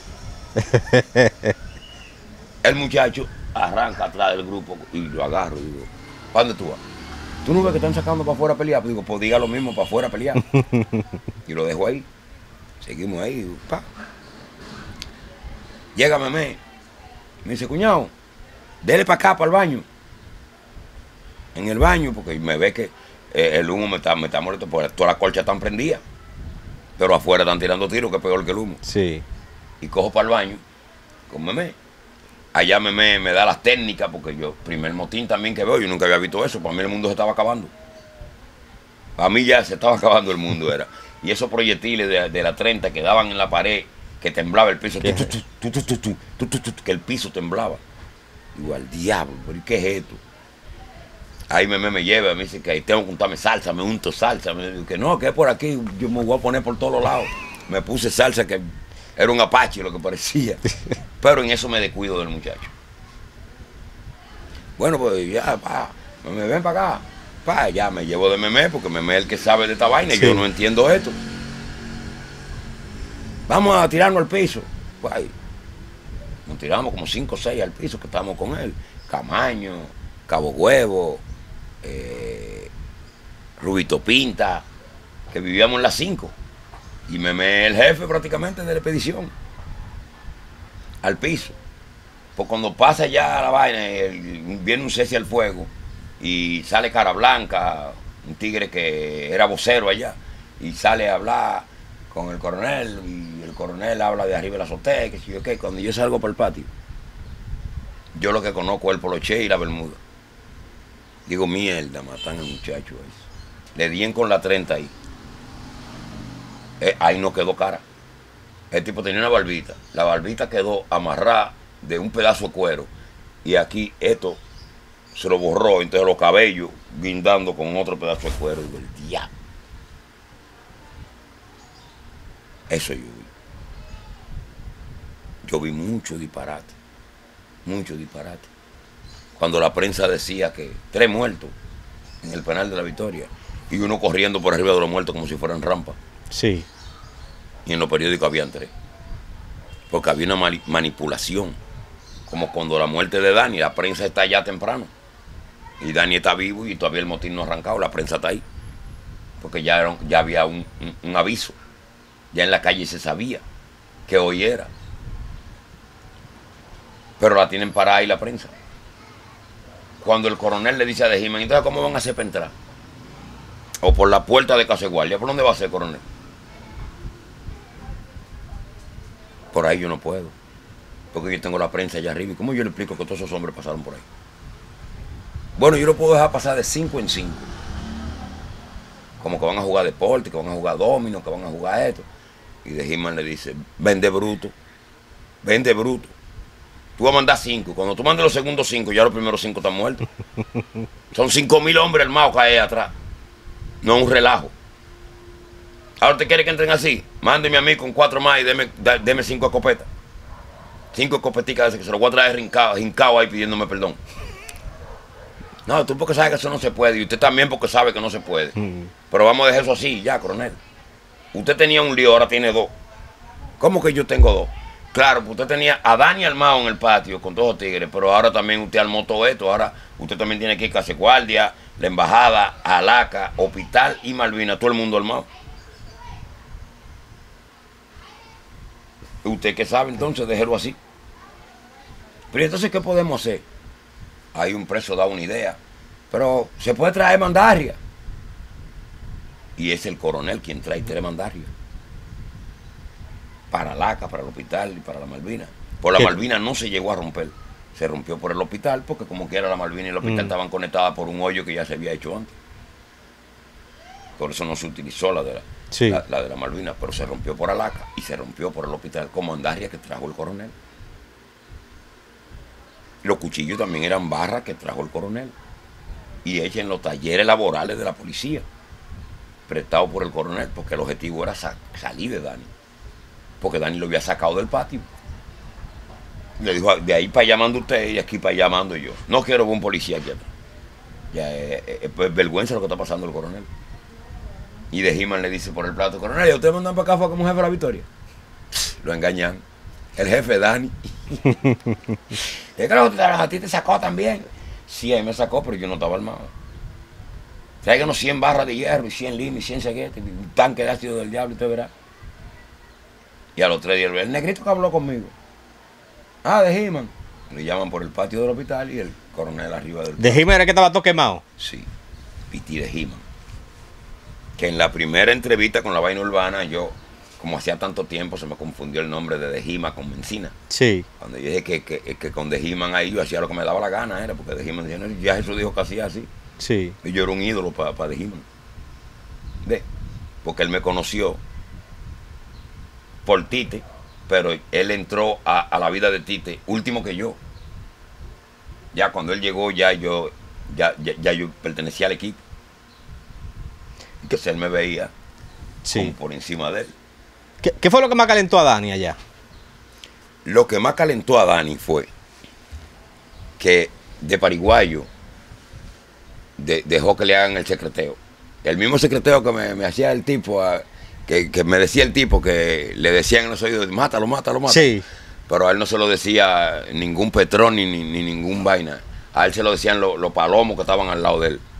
El muchacho arranca atrás del grupo y lo agarro y digo, ¿para dónde tú vas? ¿Tú no ves que están sacando para afuera a pelear? Pues digo, pues diga lo mismo, para afuera a pelear. Y lo dejo ahí. Seguimos ahí. Digo, pa. Llega Memé. Me dice, cuñado, dele para acá, para el baño. En el baño, porque me ve que eh, el humo me está, me está muerto, porque todas las colchas están prendidas. Pero afuera están tirando tiros, que es peor que el humo. Sí. Y cojo para el baño con Memé. Allá Memé me da las técnicas, porque yo, primer motín también que veo, yo nunca había visto eso. Para mí el mundo se estaba acabando. Para mí ya se estaba acabando el mundo, era. Y esos proyectiles de, de la treinta que daban en la pared, que temblaba el piso, tu, tu, tu, tu, tu, tu, tu, tu, tu, que el piso temblaba. Digo, al diablo, ¿pero qué es esto? Ahí me, me, me lleva, me dice que ahí tengo que untarme salsa, me unto salsa. Me dice que no, que es por aquí, yo me voy a poner por todos los lados. Me puse salsa que era un apache lo que parecía. Pero en eso me descuido del muchacho. Bueno, pues ya, pa, me ven para acá. Pa, ya me llevo de Memé, porque Memé es el que sabe de esta vaina, sí. Yo no entiendo esto. Vamos a tirarnos al piso. Pa, nos tiramos como cinco o seis al piso que estábamos con él. Camaño, Cabo Huevo, eh, Rubito Pinta, que vivíamos en las cinco. Y Memé el jefe prácticamente de la expedición. Al piso. Pues cuando pasa ya la vaina, el, viene un cese al fuego y sale Cara Blanca, un tigre que era vocero allá, y sale a hablar con el coronel, y el coronel habla de arriba de la azotea, que si yo qué. Cuando yo salgo por el patio, yo lo que conozco es el poloché y la bermuda. Digo, mierda, matan al muchacho ahí. Le dien con la treinta ahí. Eh, ahí no quedó cara. El tipo tenía una barbita. La barbita quedó amarrada de un pedazo de cuero. Y aquí esto se lo borró. Entonces los cabellos guindando con otro pedazo de cuero. Digo, el diablo. Eso yo vi. Yo vi mucho disparate. Mucho disparate. Cuando la prensa decía que tres muertos en el penal de la Victoria. y uno corriendo por arriba de los muertos como si fueran rampas. Sí. Y en los periódicos habían tres. Porque había una mani- manipulación. Como cuando la muerte de Dani, la prensa está ya temprano. Y Dani está vivo y todavía el motín no ha arrancado, la prensa está ahí. Porque ya, era, ya había un, un, un aviso. Ya en la calle se sabía que hoy era. Pero la tienen parada ahí la prensa. Cuando el coronel le dice a De Jiménez, entonces ¿cómo van a hacer para entrar? O por la puerta de Casa de Guardia, ¿por dónde va a ser, coronel? Por ahí yo no puedo. Porque yo tengo la prensa allá arriba. ¿Y cómo yo le explico que todos esos hombres pasaron por ahí? Bueno, yo lo puedo dejar pasar de cinco en cinco. Como que van a jugar deporte, que van a jugar domino, que van a jugar esto. Y De Jiménez le dice, vende bruto. Vende bruto. Tú vas a mandar cinco. Cuando tú mandes los segundos cinco, ya los primeros cinco están muertos. Son cinco mil hombres armados que hay atrás. No es un relajo. Ahora te quiere que entren así. Mándeme a mí con cuatro más y deme, deme cinco escopetas. Cinco escopeticas de esas que se los voy a traer rincado, rincado ahí pidiéndome perdón. No, tú porque sabes que eso no se puede. Y usted también porque sabe que no se puede. Mm. Pero vamos a dejar eso así, ya, coronel. Usted tenía un lío, ahora tiene dos. ¿Cómo que yo tengo dos? Claro, pues usted tenía a Dani armado en el patio con todos los tigres, pero ahora también usted armó todo esto. Ahora usted también tiene que ir a Casa Guardia, la embajada, Alaca, Hospital y Malvina, todo el mundo armado. ¿Usted qué sabe entonces? Déjelo así. Pero entonces, ¿qué podemos hacer? Hay un preso da una idea, pero se puede traer mandarria. Y es el coronel quien trae tres mandarias. Para Alaca, para el hospital y para la Malvina. Por la ¿Qué? Malvina no se llegó a romper. Se rompió por el hospital porque como quiera la Malvina y el hospital mm. estaban conectadas por un hoyo que ya se había hecho antes. Por eso no se utilizó la de la, sí. la, la de la Malvina, pero se rompió por Alaca y se rompió por el hospital como mandaria que trajo el coronel. Los cuchillos también eran barras que trajo el coronel. Y hechos en los talleres laborales de la policía. Prestados por el coronel, porque el objetivo era sa salir de Dani. Porque Dani lo había sacado del patio. Le dijo, de ahí para allá mando usted y aquí para allá mando yo. No quiero ver un policía aquí atrás. Ya es, es, es vergüenza lo que está pasando el coronel. Y De Jiménez le dice por el plato, coronel, ¿y ustedes mandan para acá fue como jefe de la Victoria? Lo engañan. El jefe Dani. Yo creo que a ti te sacó también. Sí, ahí me sacó, pero yo no estaba armado. Tráiganos cien barras de hierro y cien líneas y cien ceguetes, un tanque de ácido del diablo, usted verá. Y a los tres días, el negrito que habló conmigo. Ah, De Jiménez. Le llaman por el patio del hospital y el coronel arriba del... ¿De Jiménez era que estaba todo quemado? Sí, Piti De Jiménez. Que en la primera entrevista con la vaina urbana, yo, como hacía tanto tiempo, se me confundió el nombre de De Jiménez con Mencina. Sí. Cuando yo dije que, que, que con De Jiménez ahí yo hacía lo que me daba la gana, era porque De Jiménez decía, no, ya Jesús dijo que hacía así. Sí. Y yo era un ídolo para pa De Jiménez. ¿Ve? Porque él me conoció por Tite, pero él entró a, a la vida de Tite último que yo. Ya cuando él llegó, ya yo, ya, ya, ya yo pertenecía al equipo. Entonces él me veía sí. como por encima de él. ¿Qué, ¿Qué fue lo que más calentó a Dani allá? Lo que más calentó a Dani fue que de Pariguayo de, dejó que le hagan el secreteo. El mismo secreteo que me, me hacía el tipo, a, que, que me decía el tipo, que le decían en los oídos, mátalo, mátalo, mátalo. Sí. Pero a él no se lo decía ningún Petrón ni, ni, ni ningún vaina. A él se lo decían los, los palomos que estaban al lado de él.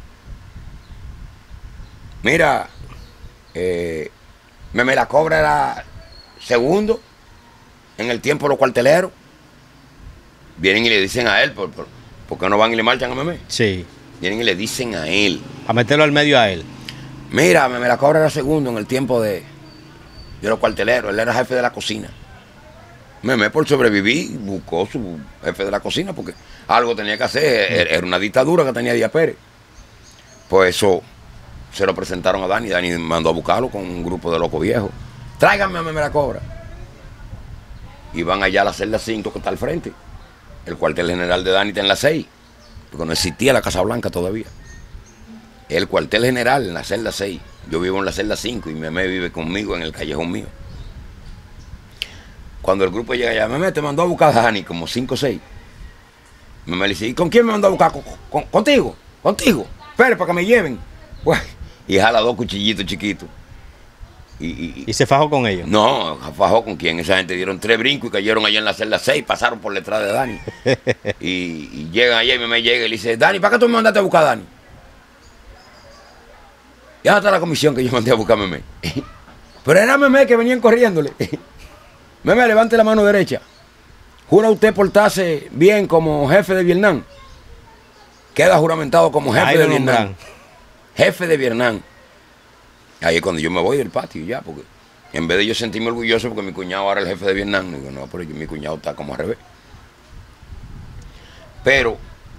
Mira, eh, me, me la cobra era segundo en el tiempo de los cuarteleros. Vienen y le dicen a él, ¿por, por, ¿por qué no van y le marchan a Meme? Sí. Vienen y le dicen a él. A meterlo al medio a él. Mira, me, me la cobra era segundo en el tiempo de, de los cuarteleros. Él era jefe de la cocina. Meme por sobrevivir buscó su jefe de la cocina porque algo tenía que hacer. Era, era una dictadura que tenía Díaz Pérez. Pues eso... Se lo presentaron a Dani, Dani mandó a buscarlo con un grupo de locos viejos. Tráiganme a Meme la Cobra. Y van allá a la celda cinco que está al frente. El cuartel general de Dani está en la seis, porque no existía la Casa Blanca todavía. El cuartel general en la celda seis. Yo vivo en la celda cinco y Meme vive conmigo en el callejón mío. Cuando el grupo llega allá, Meme te mandó a buscar a Dani, como cinco o seis. Meme le dice, ¿y con quién me mandó a buscar? ¿Con, con, contigo? ¿Contigo? Espera, para que me lleven. Pues, y jala dos cuchillitos chiquitos. Y, y, ¿Y se fajó con ellos? No, fajó con quién. Esa gente dieron tres brincos y cayeron allá en la celda seis, pasaron por detrás de Dani. y, y llegan allá y Memé llega y le dice, Dani, ¿para qué tú me mandaste a buscar a Dani? Ya está la comisión que yo mandé a buscar a Memé. Pero era Memé que venían corriéndole. Memé, levante la mano derecha. ¿Jura usted portarse bien como jefe de Vietnam? Queda juramentado como jefe de Vietnam. Nombran. Jefe de Vietnam. Ahí es cuando yo me voy del patio ya, porque en vez de yo sentirme orgulloso porque mi cuñado ahora es el jefe de Vietnam, digo, no, pero mi cuñado está como al revés. Pero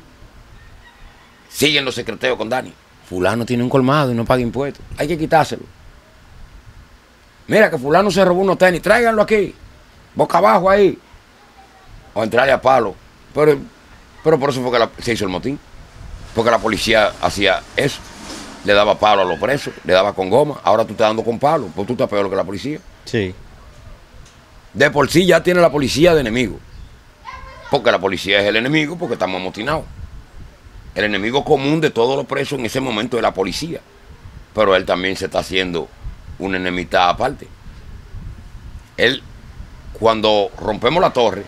siguen los secreteos con Dani. Fulano tiene un colmado y no paga impuestos. Hay que quitárselo. Mira que fulano se robó unos tenis, tráiganlo aquí, boca abajo ahí. O entrarle a palo. Pero, pero por eso fue que la, se hizo el motín. Porque la policía hacía eso. Le daba palo a los presos, le daba con goma. Ahora tú estás dando con palo, pues tú estás peor que la policía. Sí. De por sí ya tiene la policía de enemigo. Porque la policía es el enemigo porque estamos amotinados. El enemigo común de todos los presos en ese momento es la policía. Pero él también se está haciendo una enemistad aparte. Él, cuando rompemos la torre,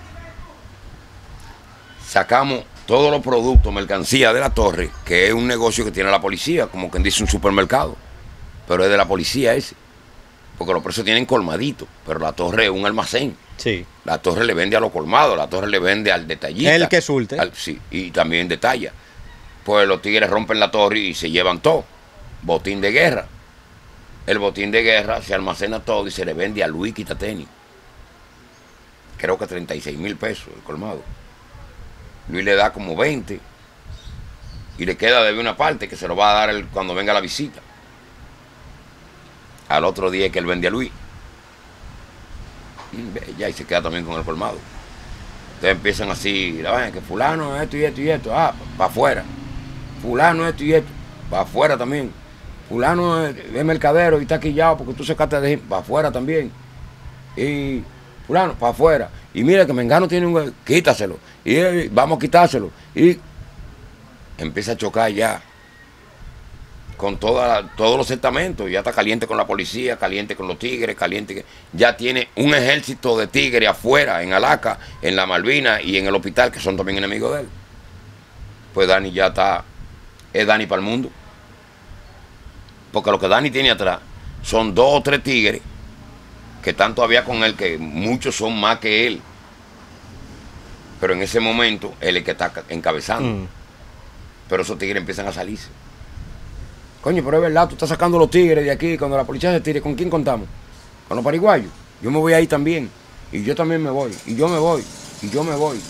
sacamos todos los productos, mercancía de la torre, que es un negocio que tiene la policía, como quien dice un supermercado, pero es de la policía ese, porque los presos tienen colmadito, pero la torre es un almacén. Sí. La torre le vende a los colmados, la torre le vende al detallista. El que sulte. Al, sí, y también detalla. Pues los tigres rompen la torre y se llevan todo. Botín de guerra. El botín de guerra se almacena todo y se le vende a Luis Quitateni. Creo que treinta y seis mil pesos el colmado. Luis le da como veinte y le queda de una parte que se lo va a dar él cuando venga la visita. Al otro día que él vende a Luis. Y ya, y se queda también con el colmado. Entonces empiezan así, la vaina que fulano esto y esto y esto, ah, para afuera. Fulano esto y esto, para afuera también. Fulano es, es mercadero y está quillado porque tú sacaste de para afuera también. Y fulano, para afuera. Y mira que Mengano tiene un... Quítaselo. Y eh, vamos a quitárselo. Y empieza a chocar ya con toda, todos los estamentos. Ya está caliente con la policía, caliente con los tigres, caliente... Ya tiene un ejército de tigres afuera, en Alaca, en la Malvina y en el hospital, que son también enemigos de él. Pues Dani ya está... Es Dani para el mundo. Porque lo que Dani tiene atrás son dos o tres tigres que están todavía con él, que muchos son más que él. Pero en ese momento, él es el que está encabezando. Mm. Pero esos tigres empiezan a salirse. Coño, pero es verdad, tú estás sacando los tigres de aquí, cuando la policía se tire, ¿con quién contamos? Con los pariguayos. Yo me voy ahí también. Y yo también me voy. Y yo me voy. Y yo me voy.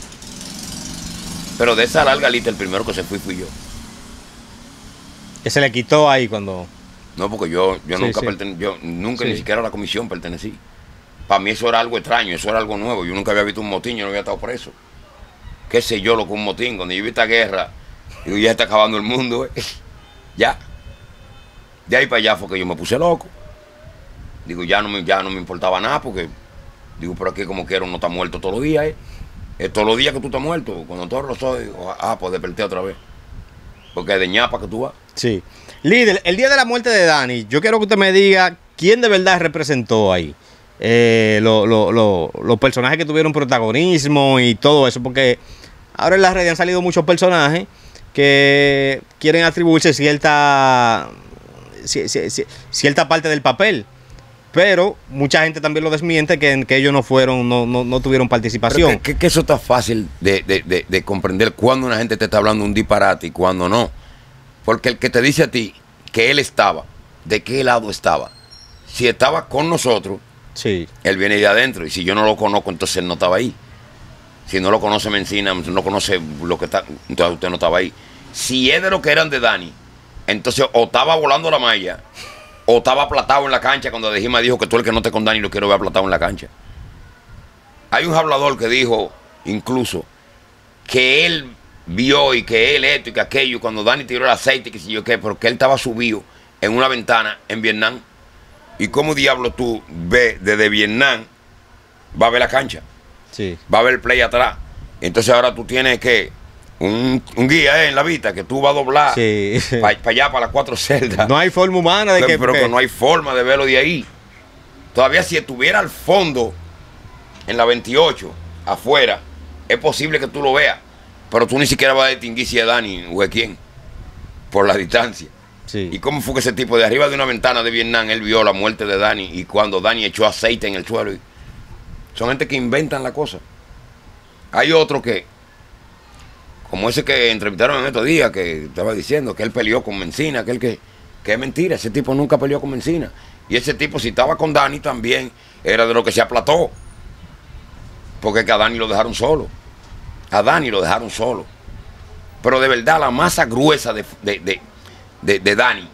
Pero de esa larga lista, el primero que se fue fui yo. Que se le quitó ahí cuando... No, porque yo, yo sí, nunca, sí. Pertene... yo nunca sí. ni siquiera a la comisión pertenecí. Para mí eso era algo extraño, eso era algo nuevo. Yo nunca había visto un motín, yo no había estado preso. ¿Qué sé yo lo que un motín? Cuando yo vi esta guerra, digo, ya está acabando el mundo, ¿eh? Ya. De ahí para allá fue que yo me puse loco. Digo, ya no me, ya no me importaba nada porque, digo, pero aquí como quiero no está muerto todos los días, ¿eh? Es todos los días que tú estás muerto. Cuando todos los ojos, ah, pues desperté otra vez. Porque es de ñapa que tú vas. Sí. Líder, el día de la muerte de Dani, yo quiero que usted me diga quién de verdad representó ahí. Eh, lo, lo, lo, los personajes que tuvieron protagonismo y todo eso, porque ahora en las redes han salido muchos personajes que quieren atribuirse cierta, cierta parte del papel, pero mucha gente también lo desmiente, que, que ellos no fueron, no, no, no tuvieron participación. Que, que, que eso está fácil de, de, de, de comprender cuando una gente te está hablando un disparate y cuando no. Porque el que te dice a ti que él estaba, ¿de qué lado estaba? Si estaba con nosotros, sí, él viene de adentro, y si yo no lo conozco, entonces él no estaba ahí. Si no lo conoce Mencina, no conoce lo que está, entonces usted no estaba ahí. Si es de lo que eran de Dani, entonces o estaba volando la malla, o estaba aplatado en la cancha cuando Dejima dijo que tú el que no te con Dani lo quiero ver aplatado en la cancha. Hay un hablador que dijo, incluso, que él vio y que él esto y que aquello, cuando Dani tiró el aceite, que si yo qué, porque él estaba subido en una ventana en Vietnam. ¿Y cómo diablo tú ves desde Vietnam? Va a ver la cancha. Sí. Va a ver el play atrás. Entonces ahora tú tienes que un, un guía eh, en la vista que tú vas a doblar Sí. para pa allá, para las cuatro celdas. No hay forma humana de que, que... Pero que- que no hay forma de verlo de ahí. Todavía si estuviera al fondo, en la veintiocho, afuera, es posible que tú lo veas. Pero tú ni siquiera vas a distinguir si es Dani o es quién, por la distancia. Sí. ¿Y cómo fue que ese tipo de arriba de una ventana de Vietnam, él vio la muerte de Dani y cuando Dani echó aceite en el suelo? Y son gente que inventan la cosa. Hay otro que, como ese que entrevistaron en estos días, que estaba diciendo que él peleó con Mencina, aquel que, que es mentira, ese tipo nunca peleó con Mencina. Y ese tipo, si estaba con Dani también, era de lo que se aplató. Porque que a Dani lo dejaron solo. A Dani lo dejaron solo. Pero de verdad, la masa gruesa de, de, de, de, de Dani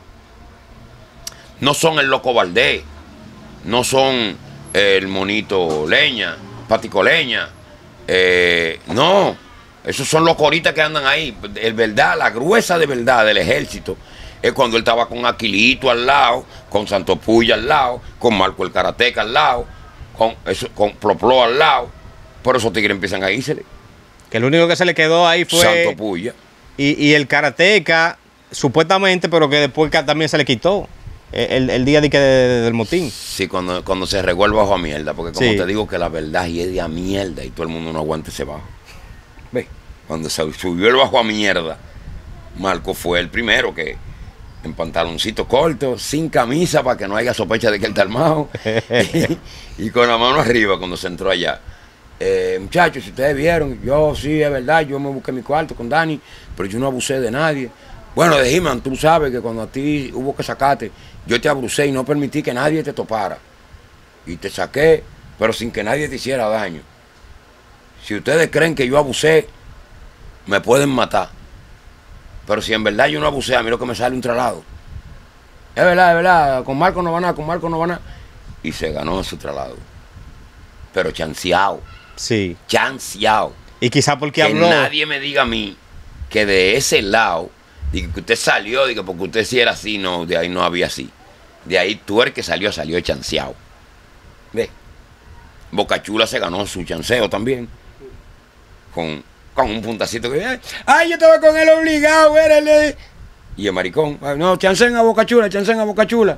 no son el Loco Valdés, no son el Monito Leña, Patico Leña. Eh, no, esos son los coritas que andan ahí. El verdad, la gruesa de verdad del ejército es cuando él estaba con Aquilito al lado, con Santo Puya al lado, con Marco el Karateca al lado, con, eso, con Ploplo al lado. Por eso tigres empiezan a irse. Que el único que se le quedó ahí fue... Santo Puya. Y, y el karateca, supuestamente, pero que después que también se le quitó. El, el día de que de- de- del motín. Sí, cuando, cuando se regó el bajo a mierda, porque como Sí. te digo que la verdad y es de a mierda y todo el mundo no aguanta ese bajo. Ve, cuando se subió el bajo a mierda, Marco fue el primero que en pantaloncito corto, sin camisa para que no haya sospecha de que él está armado y, y con la mano arriba cuando se entró allá. Eh, muchachos, si ustedes vieron, yo sí, es verdad, yo me busqué mi cuarto con Dani, pero yo no abusé de nadie. Bueno, de He-Man, tú sabes que cuando a ti hubo que sacarte, yo te abusé y no permití que nadie te topara. Y te saqué, pero sin que nadie te hiciera daño. Si ustedes creen que yo abusé, me pueden matar. Pero si en verdad yo no abusé, a mí lo que me sale un traslado. Es verdad, es verdad, con Marco no van a, con Marco no van a. Y se ganó su traslado. Pero chanceado, Sí. chanceado. Y quizá porque Que habló... nadie me diga a mí que de ese lado, digo, que usted salió, digo, porque usted sí era así, no, de ahí no había así. De ahí tú el que salió, salió chanceado. Ve, Boca Chula se ganó su chanceo también. Con, con un puntacito que, ay, yo estaba con él obligado, érale. Y el maricón, "Ay, no, chancen a Boca Chula, chancen a Boca Chula".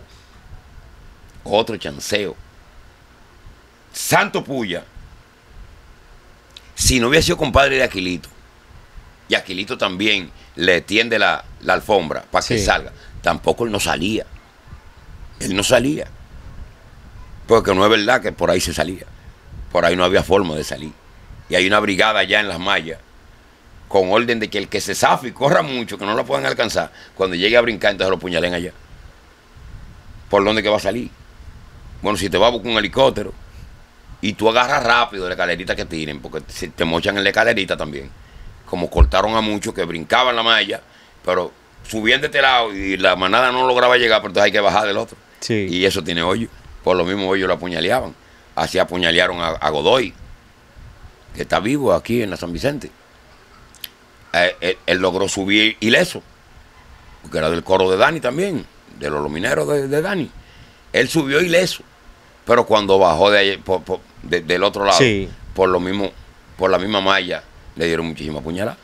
Otro chanceo. Santo Puya, si no hubiera sido compadre de Aquilito, y Aquilito también le tiende la, la alfombra para que Sí. salga, tampoco él no salía. Él no salía. Porque no es verdad que por ahí se salía. Por ahí no había forma de salir. Y hay una brigada allá en las mallas, con orden de que el que se zafe y corra mucho, que no lo puedan alcanzar, cuando llegue a brincar, entonces lo puñalen allá. ¿Por dónde que va a salir? Bueno, si te va a buscar un helicóptero, y tú agarras rápido la escalerita que tiren, porque si te mochan en la escalerita también. Como cortaron a muchos que brincaban la malla, pero subían de este lado y la manada no lograba llegar, pero entonces hay que bajar del otro. Sí. Y eso tiene hoyo. Por lo mismo ellos lo apuñaleaban. Así apuñalearon a, a Godoy, que está vivo aquí en la San Vicente. Eh, él, él logró subir ileso, porque era del coro de Dani también, de los mineros de, de Dani. Él subió ileso, pero cuando bajó de ahí, por, por, de, del otro lado, Sí. por lo mismo, por la misma malla, le dieron muchísimas puñaladas.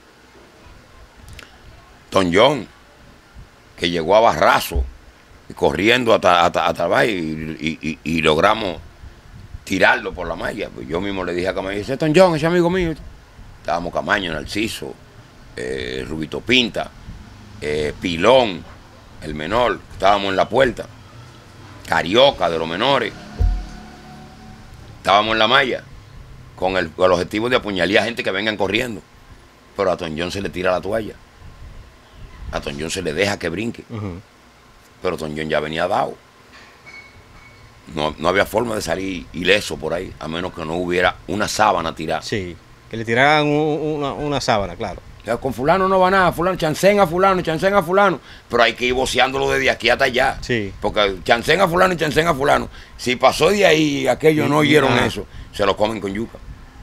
Don John, que llegó a Barrazo, y corriendo hasta, hasta, hasta abajo, y, y, y, y logramos tirarlo por la malla. Pues yo mismo le dije a Camaño, ese es Don John, ese amigo mío. Estábamos Camaño, Narciso, eh, Rubito Pinta, eh, Pilón, el menor, estábamos en la puerta. Carioca de los menores. Estábamos en la malla con el, con el objetivo de apuñalar a gente que vengan corriendo. Pero a Don John se le tira la toalla. A Don John se le deja que brinque. Ujú. Pero Don John ya venía dado. No, no había forma de salir ileso por ahí, a menos que no hubiera una sábana tirada. Sí. Que le tiraran un- una, una sábana, claro. Ya, con fulano no va nada, fulano, chancen a fulano, chancen a fulano. Pero hay que ir voceándolo desde aquí hasta allá. Sí. Porque chancen a fulano y chancen a fulano. Si pasó de ahí y aquellos no oyeron Ah. eso, se lo comen con yuca.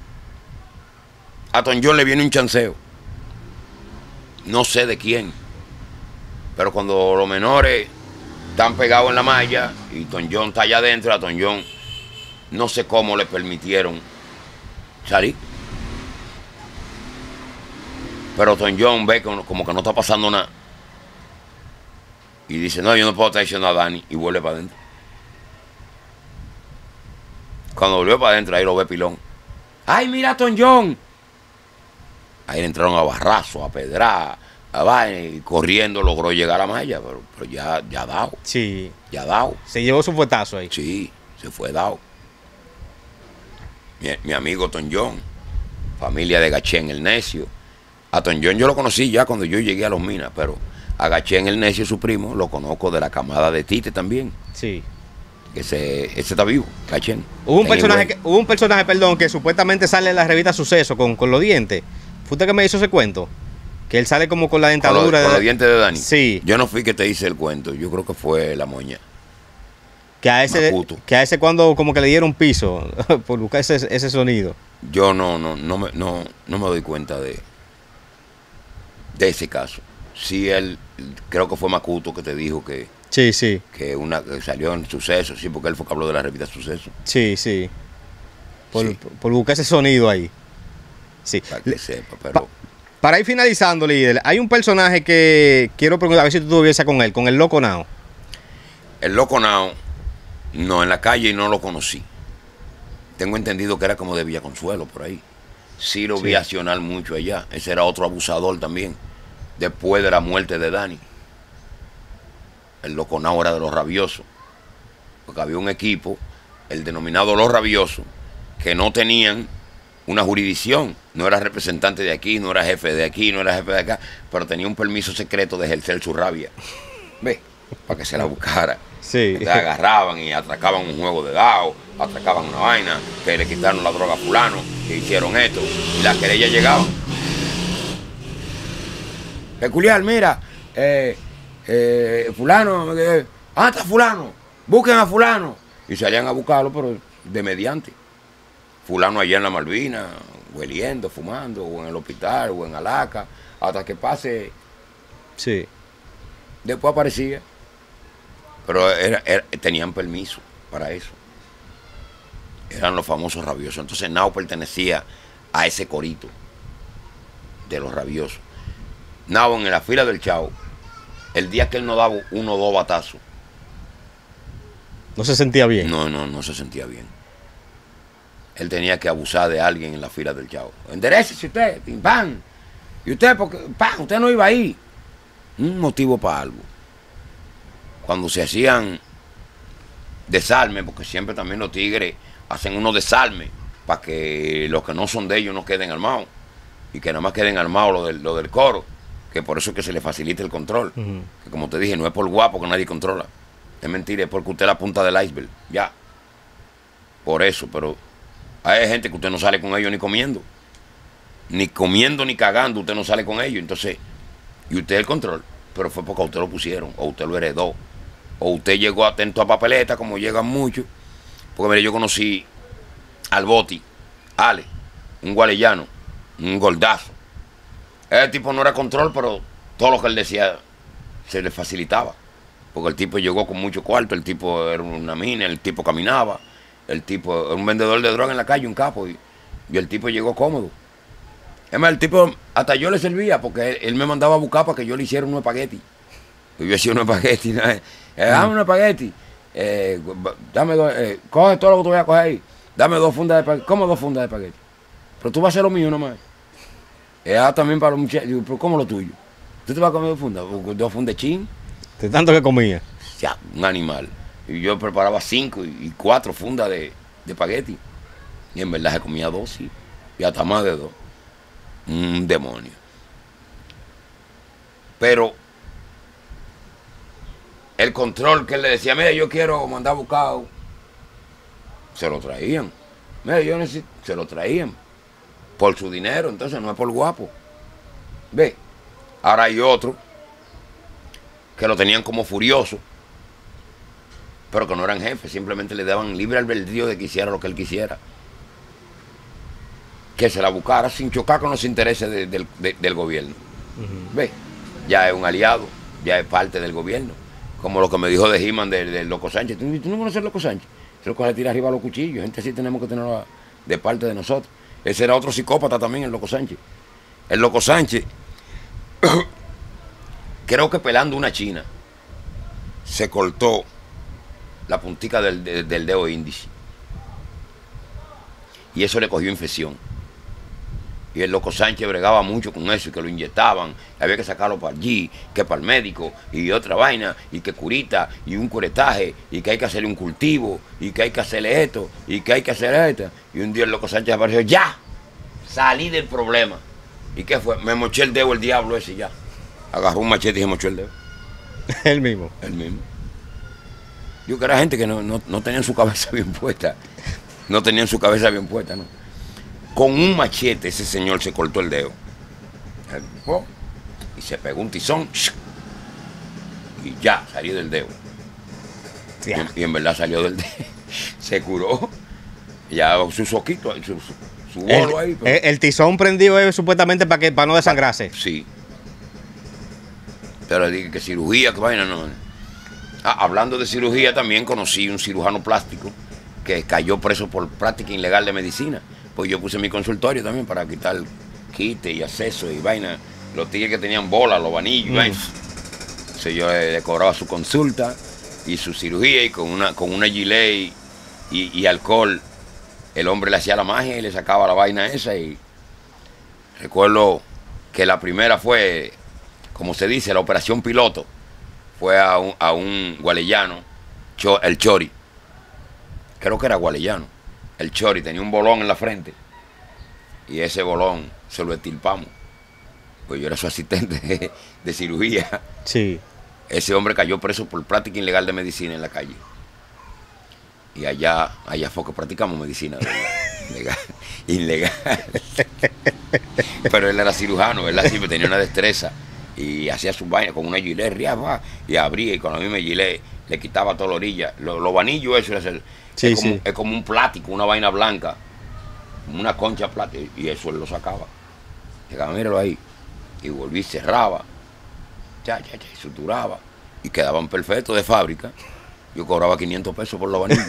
A Don John le viene un chanceo. No sé de quién. Pero cuando los menores están pegados en la malla y Don John está allá adentro, a Don John no sé cómo le permitieron salir. Pero Tom John ve como, como que no está pasando nada. Y dice, no, yo no puedo traicionar a Dani. Y vuelve para adentro. Cuando volvió para adentro, ahí lo ve Pilón. ¡Ay, mira a Tom John! Ahí le entraron a barrazo, a pedrar, a vaina, y corriendo logró llegar a la malla, pero, pero ya, ya dado. Sí. Ya dado. Se llevó su fuetazo ahí. Sí, se fue dado. Mi, mi amigo Tom John, familia de Gachén el Necio. A Tom John yo lo conocí ya cuando yo llegué a Los Minas, pero a Gachén el Necio, su primo, lo conozco de la camada de Tite también. Sí. Ese, ese está vivo, Gachén. Hubo un personaje, que, hubo un personaje, perdón, que supuestamente sale en la revista Suceso con, con los dientes. ¿Fue usted que me hizo ese cuento? Que él sale como con la dentadura. Con, lo, de, con los dientes de Dani. Sí. Yo no fui que te hice el cuento, yo creo que fue la moña. Que a ese, Macuto. que a ese cuando como que le dieron piso por buscar ese, ese sonido. Yo no, no, no me, no, no me doy cuenta de, de ese caso. Sí, él, creo que fue Macuto que te dijo que, sí, sí. que una que salió en Suceso, sí, porque él fue que habló de la revista Suceso. Sí, sí. Por, Sí. por, por buscar ese sonido ahí. Sí. Para que sepa, pero... Pa, para ir finalizando, líder, hay un personaje que quiero preguntar, a ver si tú tuviese con él, con el Loco Now. El Loco Now, no, en la calle no lo conocí. Tengo entendido que era como de Villaconsuelo, por ahí. Sí lo Sí. vi accionar mucho allá. Ese era otro abusador también, después de la muerte de Dani. El Loco Now era de los rabiosos, porque había un equipo, el denominado Los Rabiosos, que no tenían una jurisdicción, no era representante de aquí, no era jefe de aquí, no era jefe de acá, pero tenía un permiso secreto de ejercer su rabia. Ve, para que se la buscara. Sí. Entonces agarraban y atracaban un juego de dado, atracaban una vaina, que le quitaron la droga a fulano, que hicieron esto, y las querellas llegaban. Peculiar, mira, eh, eh, fulano, eh, ah, está fulano, busquen a fulano. Y salían a buscarlo, pero de mediante. Fulano allá en la Malvina, hueliendo, fumando, o en el hospital, o en Alaca, hasta que pase, Sí. después aparecía. Pero era, era- tenían permiso para eso. Eran los famosos rabiosos. Entonces Nao pertenecía a ese corito de los rabiosos. Nao en la fila del Chavo, el día que él no daba uno o dos batazos, No se sentía bien. no, no, no se sentía bien. Él tenía que abusar de alguien en la fila del Chavo. Enderécese usted, pim, pam. Y usted, porque, pam, usted no iba ahí. Un motivo para algo. Cuando se hacían desarme, porque siempre también los tigres hacen unos desarmes para que los que no son de ellos no queden armados. Y que nada más queden armados lo del, lo del coro. Que por eso es que se le facilita el control. Ujú. Que como te dije, no es por guapo que nadie controla. Es mentira, es porque usted es la punta del iceberg. Ya. Por eso, pero hay gente que usted no sale con ellos ni comiendo. Ni comiendo ni cagando, usted no sale con ellos. Entonces, y usted el control. Pero fue porque a usted lo pusieron, o usted lo heredó. O usted llegó atento a papeleta, como llegan muchos. Porque mire, yo conocí al Boti, Ale, un gualeyano, un gordazo. Ese tipo no era control, pero todo lo que él decía se le facilitaba. Porque el tipo llegó con mucho cuarto, el tipo era una mina, el tipo caminaba, el tipo era un vendedor de droga en la calle, un capo, y, y el tipo llegó cómodo. Es más, el tipo, hasta yo le servía, porque él, él me mandaba a buscar para que yo le hiciera unos espagueti. Y yo hacía unos espagueti, ¿no? Eh, dame unos espagueti, eh, dame dos, eh, coge todo lo que tú vayas a coger ahí, dame dos fundas de espagueti. ¿Cómo dos fundas de espagueti? Pero tú vas a hacer lo mío nomás. Eh, ah, también para los muchachos. Digo, pero ¿cómo lo tuyo? ¿Tú te vas a comer dos fundas? Dos fundas de chin. De tanto que comía. Ya, un animal. Y yo preparaba cinco y cuatro fundas de, de espagueti. Y en verdad se comía dos, sí. Y hasta más de dos. Un demonio. Pero el control que él le decía, mira, yo quiero mandar a buscar, se lo traían. Mira, yo necesito, se lo traían. Por su dinero, entonces no es por guapo. Ve, ahora hay otro que lo tenían como furioso, pero que no eran jefes, simplemente le daban libre albedrío de que hiciera lo que él quisiera. Que se la buscara sin chocar con los intereses de, del, de, del gobierno. Uh-huh. Ve, ya es un aliado, ya es parte del gobierno. Como lo que me dijo de He-Man del de Loco Sánchez. ¿Tú, ¿Tú no conoces al Loco Sánchez? Se lo coge a tirar arriba a los cuchillos. Gente así tenemos que tenerlo de parte de nosotros. Ese era otro psicópata también, el Loco Sánchez. El Loco Sánchez creo que pelando una china, se cortó la puntica del, del, del dedo índice. Y eso le cogió infección. Y el loco Sánchez bregaba mucho con eso, y que lo inyectaban, había que sacarlo para allí, que para el médico, y otra vaina, y que curita, y un curetaje, y que hay que hacerle un cultivo, y que hay que hacerle esto, y que hay que hacer esto. Y un día el loco Sánchez apareció, ¡ya! Salí del problema. ¿Y qué fue? Me moché el dedo el diablo ese ya. Agarró un machete y se mochó el dedo. El mismo. El mismo. Yo que era gente que no, no, no tenían su cabeza bien puesta. No tenían su cabeza bien puesta, ¿no? Con un machete ese señor se cortó el dedo. Y se pegó un tizón. Y ya, salió del dedo. Y en, y en verdad salió del dedo. Se curó. Ya su soquito, su, su, su bolo el, ahí. Pero... el, el tizón prendido es supuestamente para que para no desangrarse. Sí. Pero dije que cirugía, que vaina, no. Ah, hablando de cirugía, también conocí un cirujano plástico que cayó preso por práctica ilegal de medicina. Pues yo puse mi consultorio también para quitar quite y acceso y vaina. Los tigres que tenían bolas, los vanillos, mm. vaina. Entonces yo le, le cobraba su consulta y su cirugía, y con una, con una gilet y, y alcohol, el hombre le hacía la magia y le sacaba la vaina esa. Y recuerdo que la primera fue, como se dice, la operación piloto. Fue a un, a un gualeyano, el Chori. Creo que era gualeyano. El Chori tenía un bolón en la frente. Y ese bolón se lo estirpamos. Pues yo era su asistente de, de cirugía. Sí. Ese hombre cayó preso por práctica ilegal de medicina en la calle. Y allá, allá fue que practicamos medicina. Legal, ilegal. Pero él era cirujano, él siempre tenía una destreza. Y hacía su vaina con una gilet, riaba, y abría, y con la misma gilet le quitaba toda la orilla. Los lo vanillos, eso es, el, sí, es, como, sí. es como un plástico, una vaina blanca, una concha plástica, y eso él lo sacaba. Llegaba, míralo ahí. Y volví, cerraba, ya, ya, ya, y suturaba. Y quedaban perfectos de fábrica. Yo cobraba quinientos pesos por los vanillos.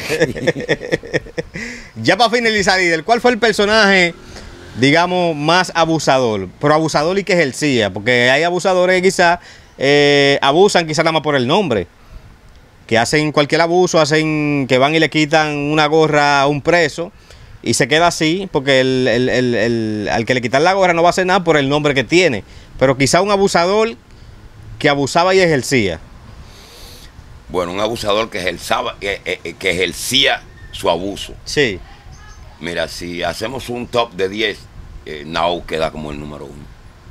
Ya para finalizar, Líder, ¿cuál fue el personaje, digamos, más abusador? Pero abusador y que ejercía, porque hay abusadores que quizás eh, abusan quizás nada más por el nombre, que hacen cualquier abuso, hacen que van y le quitan una gorra a un preso y se queda así, porque el, el, el, el, al que le quitan la gorra no va a hacer nada por el nombre que tiene, pero quizás un abusador que abusaba y ejercía. Bueno, un abusador que ejercía, que, que ejercía su abuso. Sí. Mira, si hacemos un top de diez, eh, Nao queda como el número uno.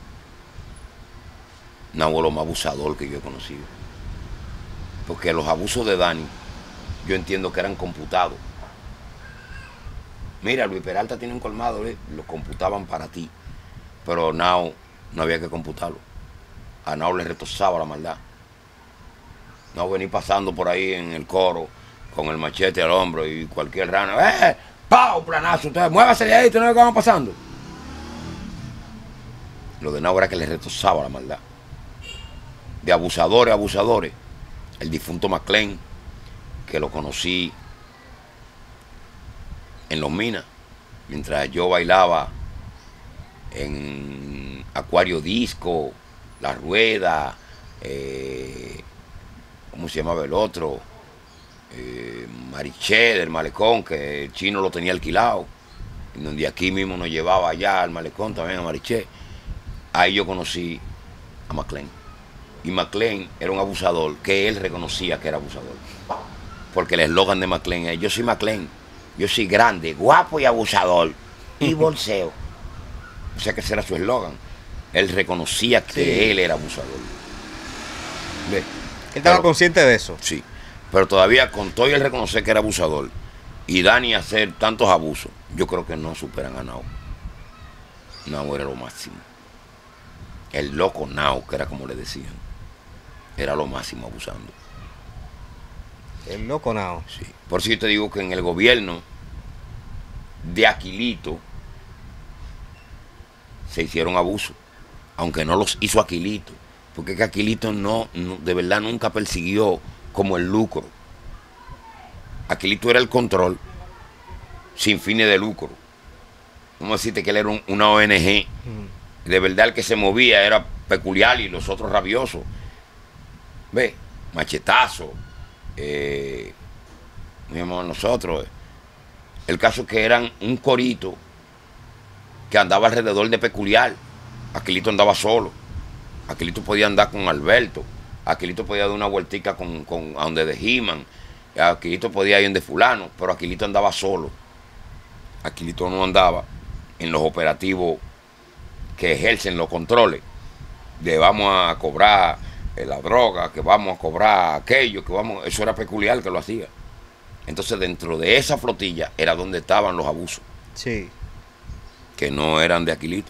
Nao es lo más abusador que yo he conocido. Porque los abusos de Dani, yo entiendo que eran computados. Mira, Luis Peralta tiene un colmado, ¿eh? Lo computaban para ti. Pero Nao no había que computarlo. A Nao le retosaba la maldad. Nao venía pasando por ahí en el coro con el machete al hombro y cualquier rana, ¡eh! ¡Pau! Planazo, ustedes, muévase de ahí, ustedes no ven qué van pasando. Lo de Nao era que le retosaba la maldad. De abusadores, abusadores. El difunto McLean, que lo conocí en Los Minas, mientras yo bailaba en Acuario Disco, La Rueda, eh, ¿cómo se llamaba el otro? Eh, Mariché del Malecón, que el chino lo tenía alquilado, y donde aquí mismo nos llevaba allá al Malecón, también a Mariché. Ahí yo conocí a McLean. Y McLean era un abusador que él reconocía que era abusador. Porque el eslogan de McLean es: yo soy McLean, yo soy grande, guapo y abusador, y bolseo. O sea que ese era su eslogan. Él reconocía que sí, él era abusador. ¿Ve? Él estaba Pero, consciente de eso. Sí, pero todavía con todo y él reconocer que era abusador y Dani hacer tantos abusos, yo creo que no superan a Nao. Nao era lo máximo. El loco Nao, que era como le decían, era lo máximo abusando. El loco Nao. Sí. Por eso yo te digo que en el gobierno de Aquilito se hicieron abusos, aunque no los hizo Aquilito, porque que Aquilito no, no, de verdad nunca persiguió como el lucro. Aquilito era el control sin fines de lucro. Vamos a decirte que él era un, una O N G. Mm. De verdad el que se movía era Peculiar y los otros rabiosos. Ve, Machetazo, eh, mismo nosotros. El caso es que eran un corito que andaba alrededor de Peculiar. Aquilito andaba solo. Aquilito podía andar con Alberto. Aquilito podía dar una vueltica con, con, a donde de He-Man. Aquilito podía ir donde fulano, pero Aquilito andaba solo. Aquilito no andaba en los operativos que ejercen los controles. De vamos a cobrar eh, la droga, que vamos a cobrar aquello, que vamos... Eso era Peculiar que lo hacía. Entonces dentro de esa flotilla era donde estaban los abusos. Sí. Que no eran de Aquilito.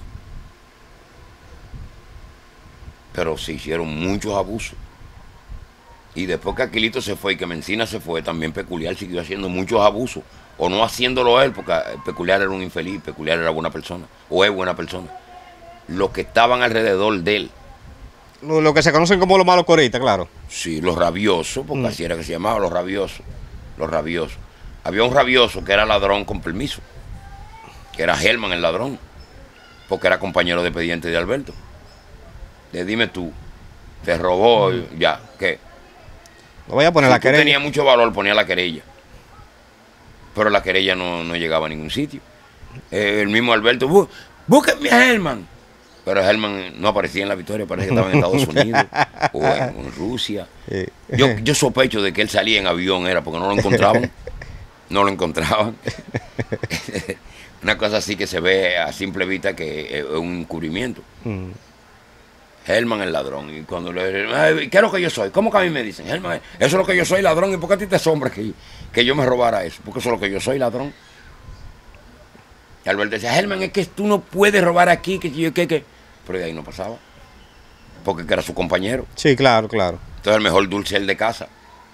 Pero se hicieron muchos abusos. Y después que Aquilito se fue y que Mencina se fue, también Peculiar siguió haciendo muchos abusos. O no haciéndolo él, porque Peculiar era un infeliz, Peculiar era buena persona, o es buena persona. Los que estaban alrededor de él. Lo, lo que se conocen como los malos coritas, claro. Sí, los rabiosos, porque Mm. así era que se llamaba, los rabiosos. Los rabiosos. Había un rabioso que era ladrón con permiso, que era Germán el ladrón, porque era compañero de expediente de Alberto. Le dime tú, te robó, ya, ¿qué? No voy a poner Si la tú querella. tenía mucho valor, ponía la querella. Pero la querella no, no llegaba a ningún sitio. Eh, el mismo Alberto, "Bú- búsquenme a Germán". Pero Germán no aparecía en la Victoria, parece que estaba en Estados Unidos o en, en Rusia. Sí. Yo, yo sospecho de que él salía en avión, era porque no lo encontraban. No lo encontraban. Una cosa así que se ve a simple vista que es un encubrimiento. Mm. Germán el ladrón. Y cuando le "Ay, ¿qué es lo que yo soy? ¿Cómo que a mí me dicen? Germán, eso es lo que yo soy, ladrón. ¿Y por qué a ti te asombra que, que yo me robara eso? Porque eso es lo que yo soy, ladrón. Y Alberto decía, Germán, es que tú no puedes robar aquí, que yo, que, que. Pero de ahí no pasaba. Porque era su compañero. Sí, claro, claro. Entonces el mejor dulce es el de casa.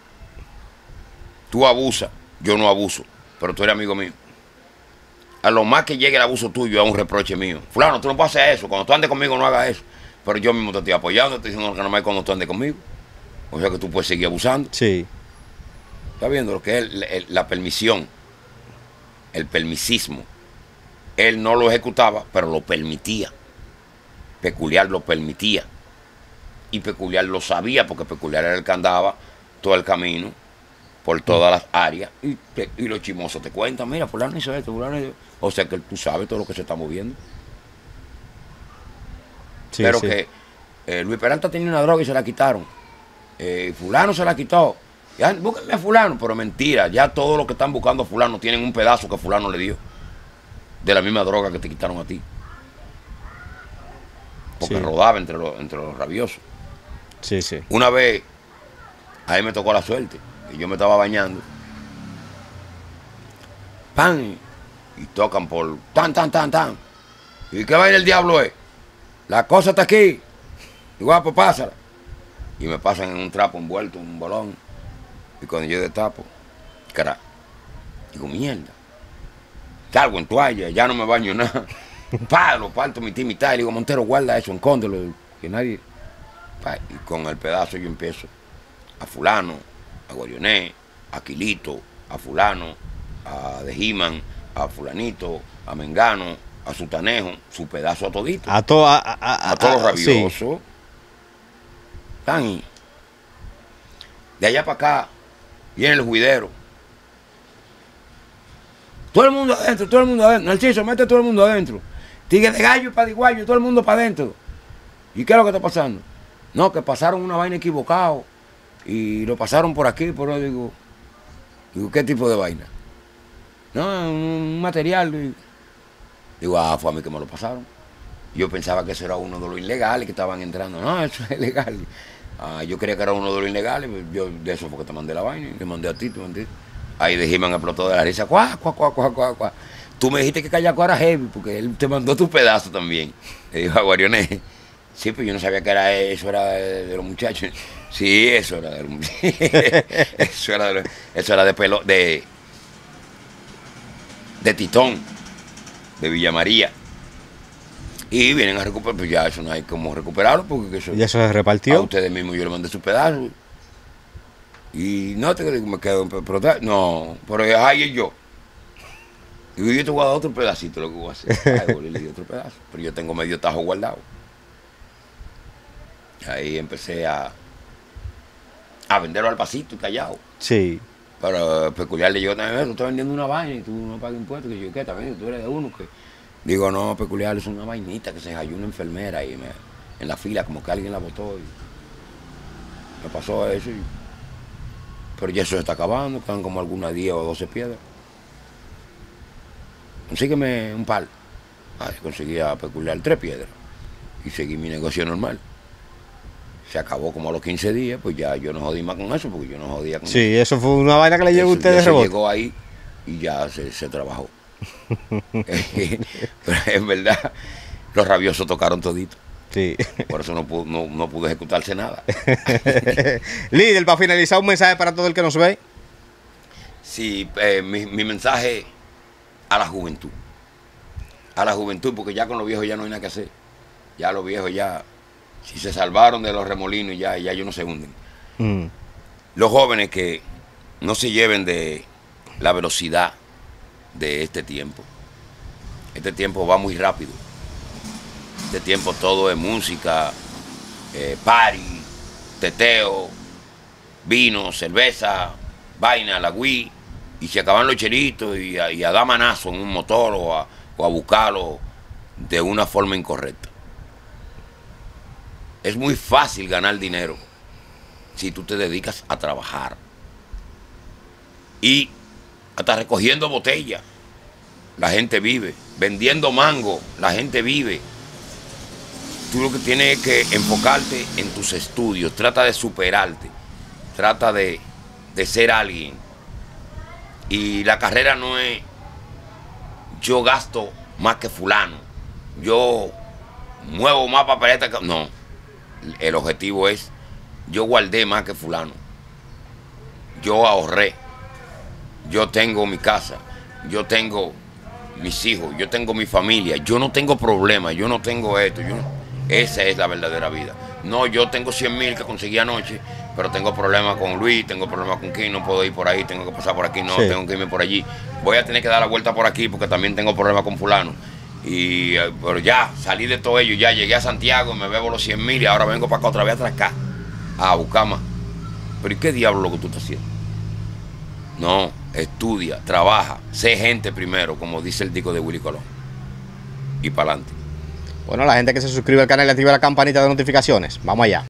Tú abusas, yo no abuso, pero tú eres amigo mío. A lo más que llegue el abuso tuyo, a un reproche mío. Fulano, tú no puedes hacer eso. Cuando tú andes conmigo, no hagas eso. Pero yo mismo te estoy apoyando, te estoy diciendo que no más cuando tú andes conmigo. O sea que tú puedes seguir abusando. Sí. ¿Estás viendo lo que es el- el- la permisión? El permisismo. Él no lo ejecutaba, pero lo permitía. Peculiar lo permitía. Y Peculiar lo sabía, porque Peculiar era el que andaba todo el camino, por todas las áreas. Y, te- y los chismosos te cuentan, mira, fulano hizo esto, fulano hizo... O sea que tú sabes todo lo que se está moviendo. Sí, pero sí. que eh, Luis Peralta tenía una droga y se la quitaron. Eh, fulano se la quitó. Ya, búsquenme a fulano, pero mentira, ya todos los que están buscando a fulano tienen un pedazo que fulano le dio. De la misma droga que te quitaron a ti. Porque Sí. rodaba entre los, entre los rabiosos. Sí, sí. Una vez, a mí me tocó la suerte, y yo me estaba bañando. ¡Pan! Y tocan por tan, tan, tan, tan. ¿Y qué vaina el diablo es? La cosa está aquí. Y guapo, pásala. Y me pasan en un trapo envuelto en un bolón. Y cuando yo destapo, cara, digo, mierda. Salgo en toalla, ya no me baño nada. Pa, lo parto mitad y mitad. Y digo, Montero, guarda eso, encóndelo. Que nadie... Pa, y con el pedazo yo empiezo a fulano, a Guarioné, a Aquilito, a fulano, a de He-Man, a fulanito, a Mengano, a Sutanejo, su pedazo a todito. A, to, a, a, a, A todos los a- sí. rabiosos. Están ahí. De allá para acá viene el juidero. Todo el mundo adentro, todo el mundo adentro. Narciso, mete todo el mundo adentro. Tigre de gallo y padiguayo, todo el mundo para adentro. ¿Y qué es lo que está pasando? No, que pasaron una vaina equivocado y lo pasaron por aquí, por ahí. Digo, digo, ¿qué tipo de vaina? No, un material. y- Digo, ah, fue a mí que me lo pasaron. Yo pensaba que eso era uno de los ilegales que estaban entrando. No, eso es ilegal. Ah, yo creía que era uno de los ilegales. Yo de eso fue que te mandé la vaina. y Te mandé a ti, te mandé. Ahí de He-Man explotó de la risa. Cuá, cuá, cuá, cuá, cuá, cuá. Tú me dijiste que Callaco era heavy porque él te mandó tu pedazo también. Le dijo a Guarioné. Sí, pero yo no sabía que era eso, era de, de los muchachos. Sí, eso era de los muchachos. Eso era de, los- eso era de pelo, de, de Titón, de Villa María. Y vienen a recuperar, pues ya eso no hay como recuperarlo porque eso, Y eso se a repartió. ustedes mismos yo le mandé su pedazo. Y no te digo, me quedo, pero te- no, pero es ahí y yo. Y yo te voy a dar otro pedacito lo que voy a hacer. Ay, boludo, le di otro pedazo. Pero yo tengo medio tajo guardado. Ahí empecé a, a venderlo al pasito y callado. Sí. Pero Peculiar le llegó también, tú estás vendiendo una vaina y tú no pagas impuestos. Que yo, ¿qué? También tú eres de uno que... Digo, no, Peculiar, es una vainita que se cayó una enfermera y me, en la fila, como que alguien la botó y me pasó eso. Y, pero ya eso se está acabando, quedan como algunas diez o doce piedras. Consígueme un par. Ah, conseguí a Peculiar tres piedras y seguí mi negocio normal. Se acabó como a los quince días, pues ya yo no jodí más con eso, porque yo no jodía con Sí, eso. eso fue una vaina que le llegó a Eso usted ya de se rebote. llegó ahí y ya se, se trabajó. Pero en verdad, los rabiosos tocaron todito. Sí. Por eso no pudo, no, no pudo ejecutarse nada. Líder, para finalizar, un mensaje para todo el que nos ve. Sí, eh, mi, mi mensaje a la juventud. A la juventud, porque ya con los viejos ya no hay nada que hacer. Ya los viejos ya, si se salvaron de los remolinos, ya, ya ellos no se hunden. Mm. Los jóvenes que no se lleven de la velocidad de este tiempo. Este tiempo va muy rápido. Este tiempo todo es música, eh, party, teteo, vino, cerveza, vaina, la Wii, y se acaban los chelitos y a, y a dar manazo en un motor o a, o a buscarlo de una forma incorrecta. Es muy fácil ganar dinero si tú te dedicas a trabajar. Y hasta recogiendo botellas, la gente vive. Vendiendo mango, la gente vive. Tú lo que tienes es que enfocarte en tus estudios. Trata de superarte. Trata de, de ser alguien. Y la carrera no es yo gasto más que fulano. Yo muevo más papeleta que... No. El objetivo es yo guardé más que fulano. Yo ahorré. Yo tengo mi casa. Yo tengo mis hijos. Yo tengo mi familia. Yo no tengo problemas. Yo no tengo esto. Yo no... Esa es la verdadera vida. No, yo tengo cien mil que conseguí anoche, pero tengo problemas con Luis, tengo problemas con Kim, no puedo ir por ahí, tengo que pasar por aquí, no, sí. Tengo que irme por allí. Voy a tener que dar la vuelta por aquí porque también tengo problemas con fulano. Y, pero ya, salí de todo ello, ya llegué a Santiago, me bebo los cien mil y ahora vengo para acá otra vez atrás acá a buscar más. Pero ¿y qué diablo lo que tú estás haciendo? No, estudia, trabaja, sé gente primero, como dice el disco de Willy Colón. Y para adelante. Bueno, la gente que se suscribe al canal y activa la campanita de notificaciones. Vamos allá.